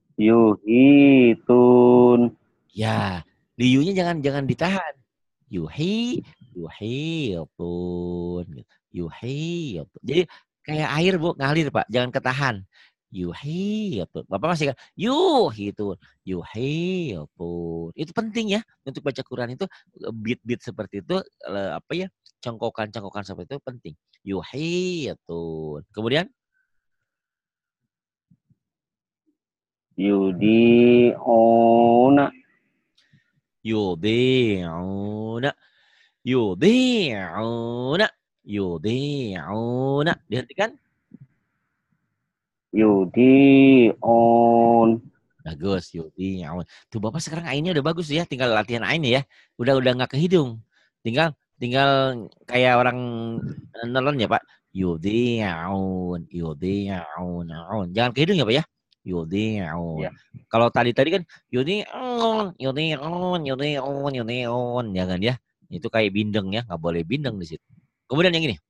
Yuhitun. Ya, di yu-nya jangan ditahan. Yuhitun. Yuhitun. Jadi kayak air Bu, ngalir Pak, jangan ketahan. Yuhitun. Bapak masih kan? Yuhitun. Yuhitun. Itu penting ya untuk baca Quran itu beat-beat seperti itu apa ya? Congkokan-congkokan seperti itu penting. Yuhitun. Kemudian Yudi'una. yudi'una. Yudi'una. Yudi'una. Dihentikan. Yudi'un. Bagus, yudi'un. Tuh Bapak sekarang ainnya udah bagus ya. Tinggal latihan ain ya. Udah nggak ke hidung. Tinggal kayak orang nelen ya Pak. Yudi'un. Yudi'un. Jangan ke hidung ya Pak ya. Yudi'un. Ya. Kalau tadi kan yudi'un. Yudi'un. Yudi'un. Yudi'un. Jangan ya. Itu kayak bindeng ya. Nggak boleh bindeng di situ. Kemudian yang ini.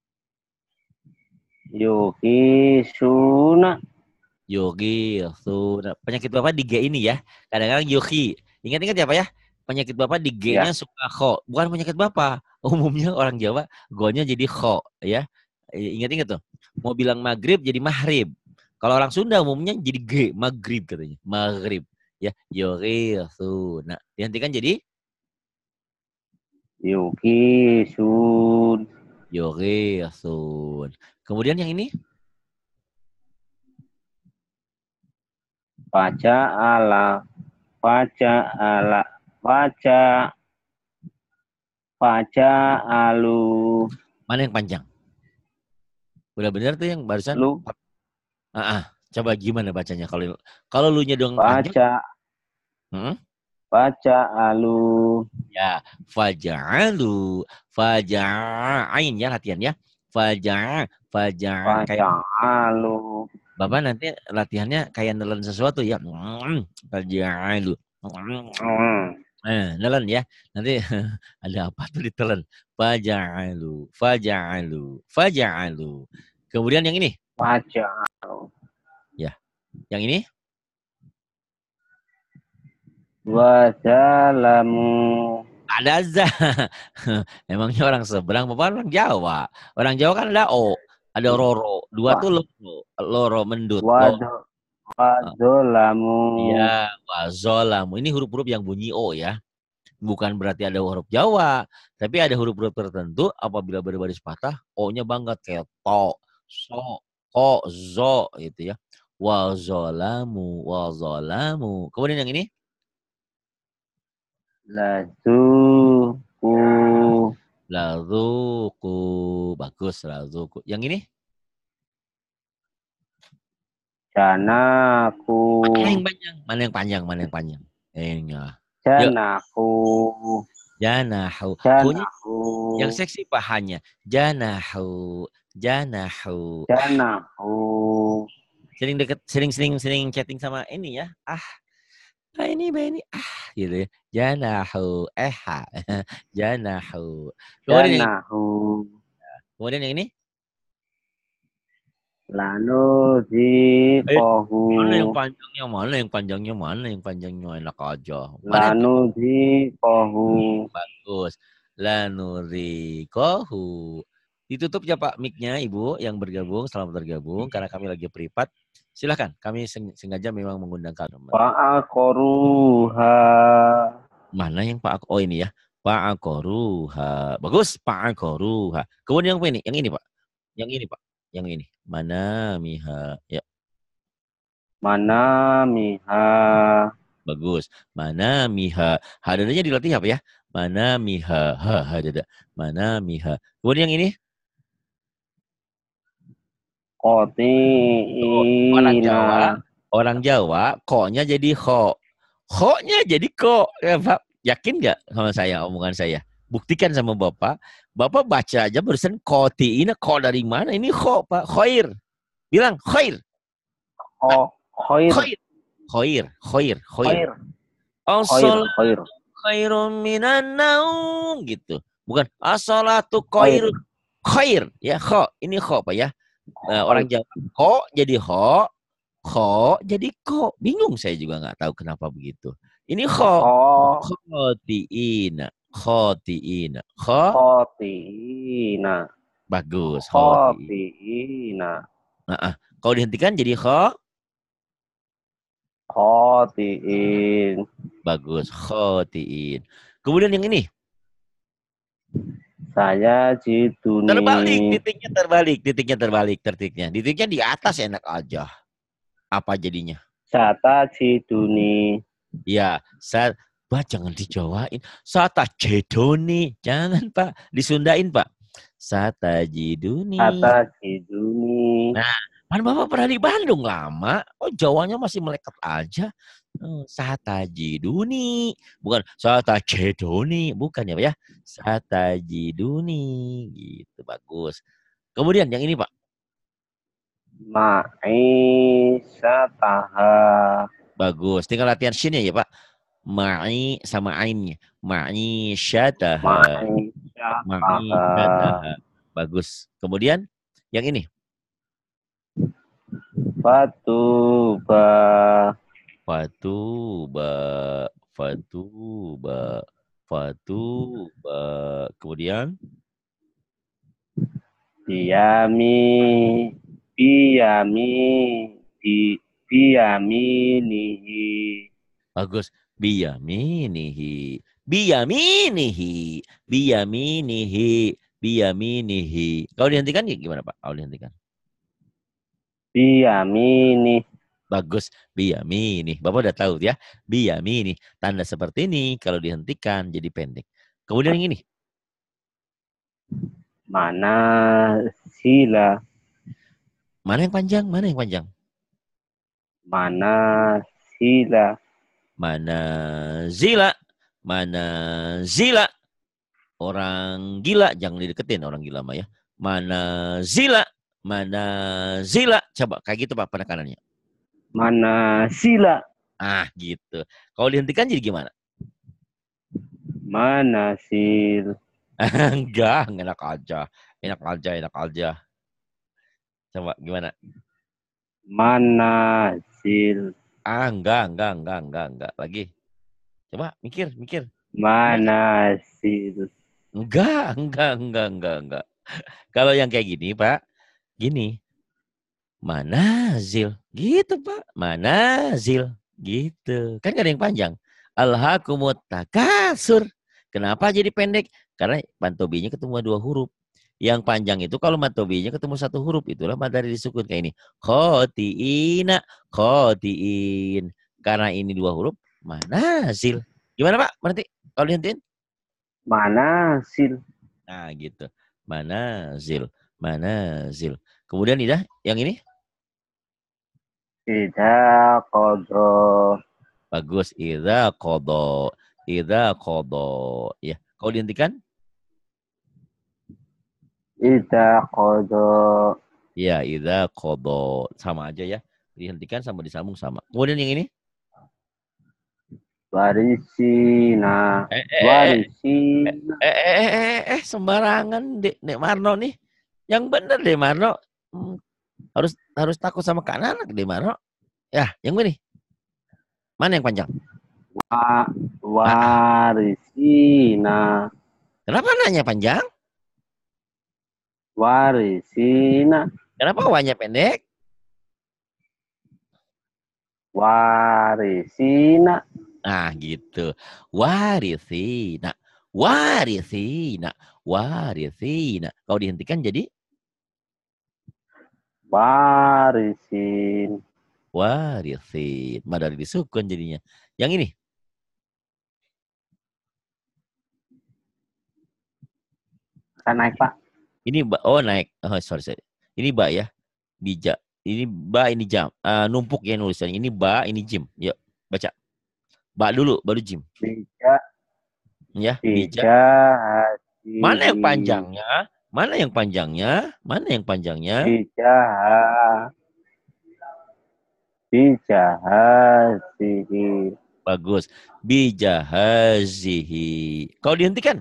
Yuhisuna. Yogi, penyakit Bapak di G ini ya. Kadang-kadang Yogi. Ingat-ingat ya Pak ya. Penyakit Bapak di G-nya Ya. suka kho. Bukan penyakit Bapak. Umumnya orang Jawa go-nya jadi kho ya. Ingat-ingat tuh. Mau bilang maghrib jadi mahrib. Kalau orang Sunda umumnya jadi G, maghrib katanya. Maghrib. Ya, Yogi, nah dihentikan jadi Yukisun. Yogi, kemudian yang ini Baca ala. Baca alu. mana yang panjang? Udah benar tuh yang barusan? Lu. Coba gimana bacanya kalau lu nya dong panjang? Baca. Faja'alu. Ya, faja'alu, faja'ain ya latihan ya. Faja' kayak Faja'alu. Bapak nanti latihannya kayak nelen sesuatu ya. Faja'alu. Nelen ya. Nanti ada apa tuh ditelan. Faja'alu, faja'alu, faja'alu. Kemudian yang ini. Faja'alu. Ya, yang ini. Wajalamu. Ada za. Emangnya orang seberang, Bapak orang Jawa. Orang Jawa kan ada O, ada roro. Dua tuh loro, loro mendut. Wadzolamu. Iya, wazolamu. Ini huruf-huruf yang bunyi O ya. Bukan berarti ada huruf Jawa, tapi ada huruf-huruf tertentu apabila berbaris patah, O-nya banget kayak to, so, ko, zo gitu ya. Wazolamu, wazolamu. Kemudian yang ini Lazuku. lazuku. Bagus, lazuku. Yang ini Janaku. mana yang panjang? Mana yang panjang? Mana yang panjang? Enggak. Yuk, Janaku. janahu. Hunya Janahu. yang seksi pahannya. Janahu, janahu. Janahu. Sering deket, sering chatting sama ini ya. Ini, gitu ya. Janahu, janahu. Kemudian yang, Janahu. kemudian yang ini. Lanu Eh, zikohu. mana yang panjangnya? Mana yang panjangnya? Mana yang panjangnya? Enak aja. Mana yang Lanu zikohu. bagus. Lanurikohu. Ditutup ya Pak mic-nya Ibu yang bergabung. Selamat bergabung karena kami lagi privat. Silahkan. Kami sengaja memang mengundang kalian. Fa'akoruha. Mana yang Pak? Oh ini ya. Pak Akoruha. Bagus. Pak Akoruha. Kemudian yang ini? Yang ini Pak. Yang ini Pak. Yang ini. Mana miha. Ya. Mana miha. Bagus. Mana miha. Hadadanya dilatih apa ya? Mana miha. Hadada. Mana miha. Kemudian yang ini? Koti'ina. Orang Jawa, ko-nya jadi kho. Kho-nya jadi ko. Ya, Pak. Yakin nggak sama saya, omongan saya? Buktikan sama Bapak. Bapak baca aja barusan koti'ina. Ko dari mana? Ini kho, Pak. Khoir. Bilang, khoir. Khoir. Khoir. Khoir. Khoir. Khoir. As-salatu Khoir. khairun minan naum. Gitu. Bukan, as-salatu Khoir. khairun. Khair. Ya, kho. Ini kho, Pak ya. Orang Khoir. Jawa ko jadi kho jadi ko. Bingung saya juga nggak tahu kenapa begitu. Ini kho. Khotiina. Khotiina. Khoti'ina. Bagus. Khoti'ina. Kalau dihentikan jadi Khoti'in. bagus. Khotiin. Kemudian yang ini. Saya jiduni. Terbalik. Titiknya di atas enak aja. Apa jadinya? Sata jiduni. Ya, Pak jangan dijawain. Sata jedoni. Jangan Pak. Disundain Pak. Sata jiduni. Sata jiduni. Nah, kan Bapak pernah di Bandung lama. Oh, Jawanya masih melekat aja. Sata jiduni. Bukan sata jedoni. Bukan ya Pak ya. Sata jiduni. Gitu, bagus. Kemudian yang ini Pak. Ma'isataha. Bagus. Tinggal latihan shin ya Pak. Ma'i sama ainnya. Ma'isyataha. Ma'isyataha. Bagus. Kemudian yang ini. Fatuba. Fatuba. Kemudian biyaminihi. bagus. Biyaminihi. Kalau dihentikan gimana Pak? Kalau dihentikan. Biyamini. Bagus. Biyamini. Bapak udah tahu ya. Biyamini. Tanda seperti ini kalau dihentikan jadi pendek. Kemudian yang ini. Mana sila. Mana yang panjang? Mana sila. Manazila. Manazila. Orang gila. Jangan dideketin orang gila mah ya. Manazila. Manazila. Coba kayak gitu Pak penekanannya. Manasila. Ah gitu. Kalau dihentikan jadi gimana? Manasil. Enggak enak aja. Enak aja, enak aja. Coba gimana? Manasil. Ah, enggak. Lagi. Coba mikir. Gimana? Manasil. Enggak. Kalau yang kayak gini, Pak, gini. Manazil. Gitu, Pak. Manazil. Gitu. Kan gak ada yang panjang. Alhaakumut takasur. Kenapa jadi pendek? Karena mantobinya ketemu 2 huruf. Yang panjang itu kalau mantobinya ketemu 1 huruf. Itulah matahari disukun kayak ini. Khotiina. Khotiin. Karena ini 2 huruf. Manazil. Gimana Pak? Berarti kalau dihentiin? Manasil. Nah gitu. Manazil. Kemudian Ida, yang ini? Tidak kodo. Bagus. Idza qada. Ya. Kalau dihentikan? Tidak kodo. Ya, idza qada. Sama aja ya. Dihentikan sama disambung sama. Kemudian yang ini? Warisina. Eh, eh, eh, Warisina. sembarangan Dek Marno nih. Yang bener Dek Marno. Harus takut sama kanan Dek Marno. Ya, yang ini. Mana yang panjang? Warisina. Kenapa nanya panjang? Warisina. Kenapa wanya pendek? Warisina. Nah, gitu. Warisina. Kalau dihentikan jadi? Warisin. Madari disukun jadinya. Yang ini? Kan naik Pak. Ini naik. Oh, sorry. Ini ba ya. Bijak. Ini ba, ini jam. Numpuk ya nulisannya. Ini ba, ini jim. Yuk, baca. Ba dulu, baru jim. Bijak. Ya, bijak. Mana yang panjangnya? Bijahazihi. Bagus. Bijahazihi. Kalau dihentikan?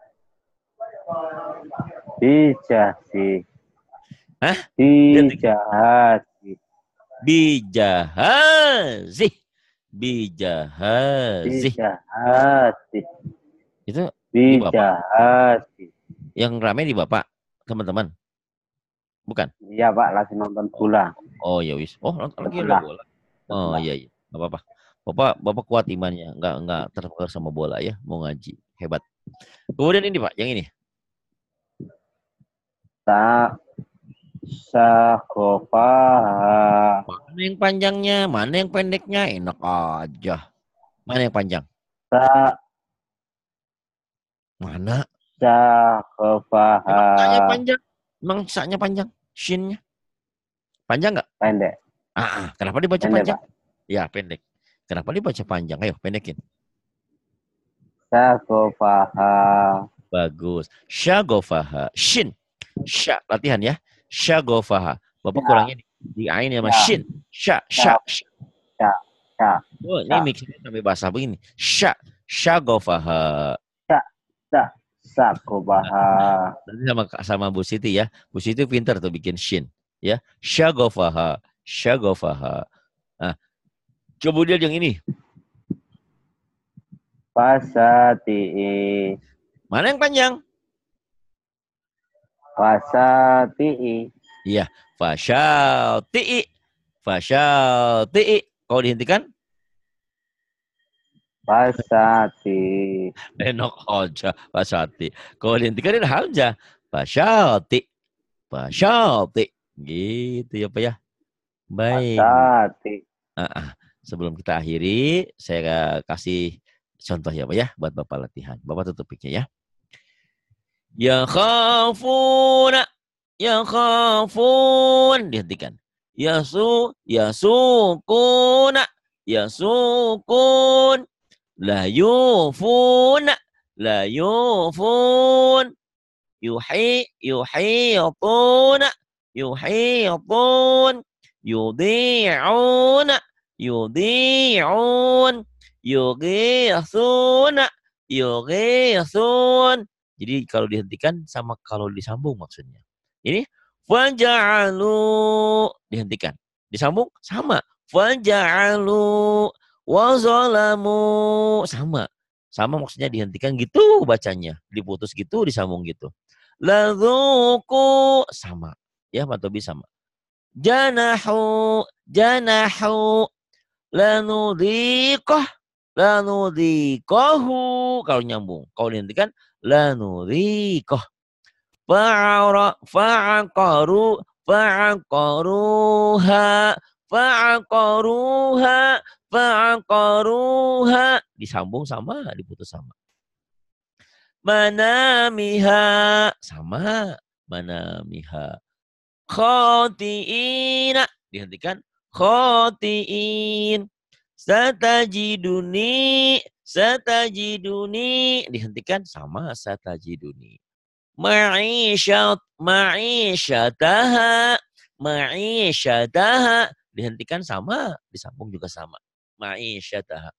Bijahsi. Hah? Bijahasi. Bijahasi. Itu Bijahasi. yang rame di Bapak, teman-teman. Bukan? Iya Pak, lagi nonton bola. Oh ya wis. Oh, lagi ada bola. Oh iya. Enggak apa-apa. Bapak kuat imannya, enggak terpengaruh sama bola ya, mau ngaji. Hebat. Kemudian ini Pak, yang ini. Sakofaha. Mana yang panjangnya, mana yang pendeknya, enak aja. Mana yang panjang? Mana? Sakofaha. Emang saknya panjang? Shinnya? Panjang nggak? Pendek. Kenapa dibaca pendek, panjang? Pak. Ya, pendek. Kenapa dibaca panjang? Ayo, pendekin. Sakofaha. Bagus. Syagofaha. Shin. Sya. Latihan ya. Syagofaha. Bapak kurangnya di ain sama shin. Sya. Oh, ini mixnya sampai bahasa begini. Syagofaha. Sakofaha. Nanti sama Bu Siti ya. Bu Siti pintar tuh bikin shin. Ya. Syagofaha. Nah, kemudian yang ini. Fasati'i. Mana yang panjang? Fasati'i. Iya, fasyati'i. Kalau dihentikan? Fasati. Enak aja, fasati. Kalau dihentikan ini hamzah. Fasyati. Gitu ya Pak ya. Baik. Fasati. Sebelum kita akhiri, saya kasih contoh ya Pak ya, buat Bapak latihan. Bapak tutup mic-nya ya. Yakhafun. Dihentikan. Yasukuna. yasukun, la yufun, la yufun, yuhitun, yuhitun, yudi'un, yudi'un, yughithun, yughithun. Jadi kalau dihentikan sama kalau disambung maksudnya. Ini faja'alu dihentikan. Disambung sama. Faja'alu wa zalamu sama. Sama maksudnya dihentikan gitu bacanya. Diputus gitu, disambung gitu. Ladzuku sama. Ya, matobi sama. Janahu, janahu, lanudhiqah, lanudhiqahu. Kalau nyambung. Kalau dihentikan, lanudhiqah. Fa'aqaru, fa'aqaruha, fa'aqaruha, fa'aqaruha. Disambung sama, diputus sama. Manamiha sama, manamiha. Khotiina dihentikan, khotiin. Satajiduni, satajiduni dihentikan sama, satajiduni. Ma'isyat, ma'isyataha, ma'isyataha dihentikan sama, disambung juga sama. Ma'isyataha.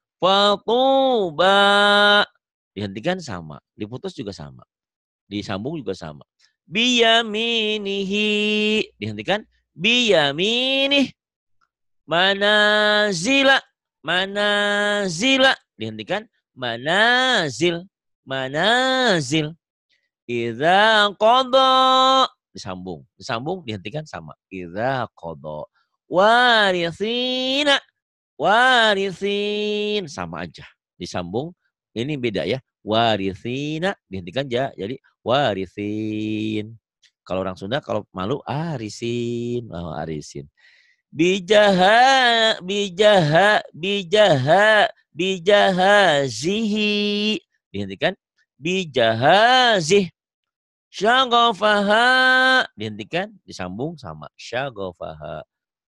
Fatuba dihentikan sama, diputus juga sama. Disambung juga sama. Biyaminihi dihentikan, biyaminih. Manazila, manazila dihentikan, manazil, manazil. Idza qada disambung, disambung dihentikan sama. Idza qada. Warithina, warisin sama aja. Disambung ini beda ya. Warithina dihentikan ya, jadi warisin. Kalau orang Sunda kalau malu arisin, oh, arisin. Bijaha, bijaha, bijaha, bijahazihi dihentikan, bijahazih. Syaghafaha dihentikan, disambung sama syaghafaha.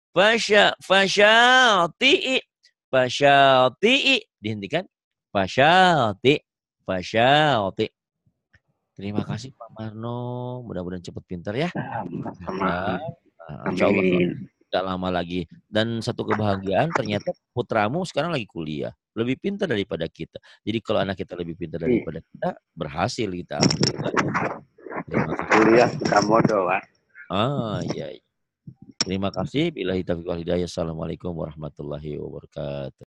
Fasyati'i, fasyati'i dihentikan, fasyati, fasyati. Terima kasih Pak Marno, mudah-mudahan cepat pintar ya. Sama. Insya Allah Amin. tidak lama lagi. Dan satu kebahagiaan ternyata putramu sekarang lagi kuliah, lebih pintar daripada kita. Jadi kalau anak kita lebih pintar daripada kita, berhasil kita. Terima kasih. Kuliah Kamodo, Pak. Iya. Terima kasih. Billahi taufiq wal hidayah. Assalamualaikum warahmatullahi wabarakatuh.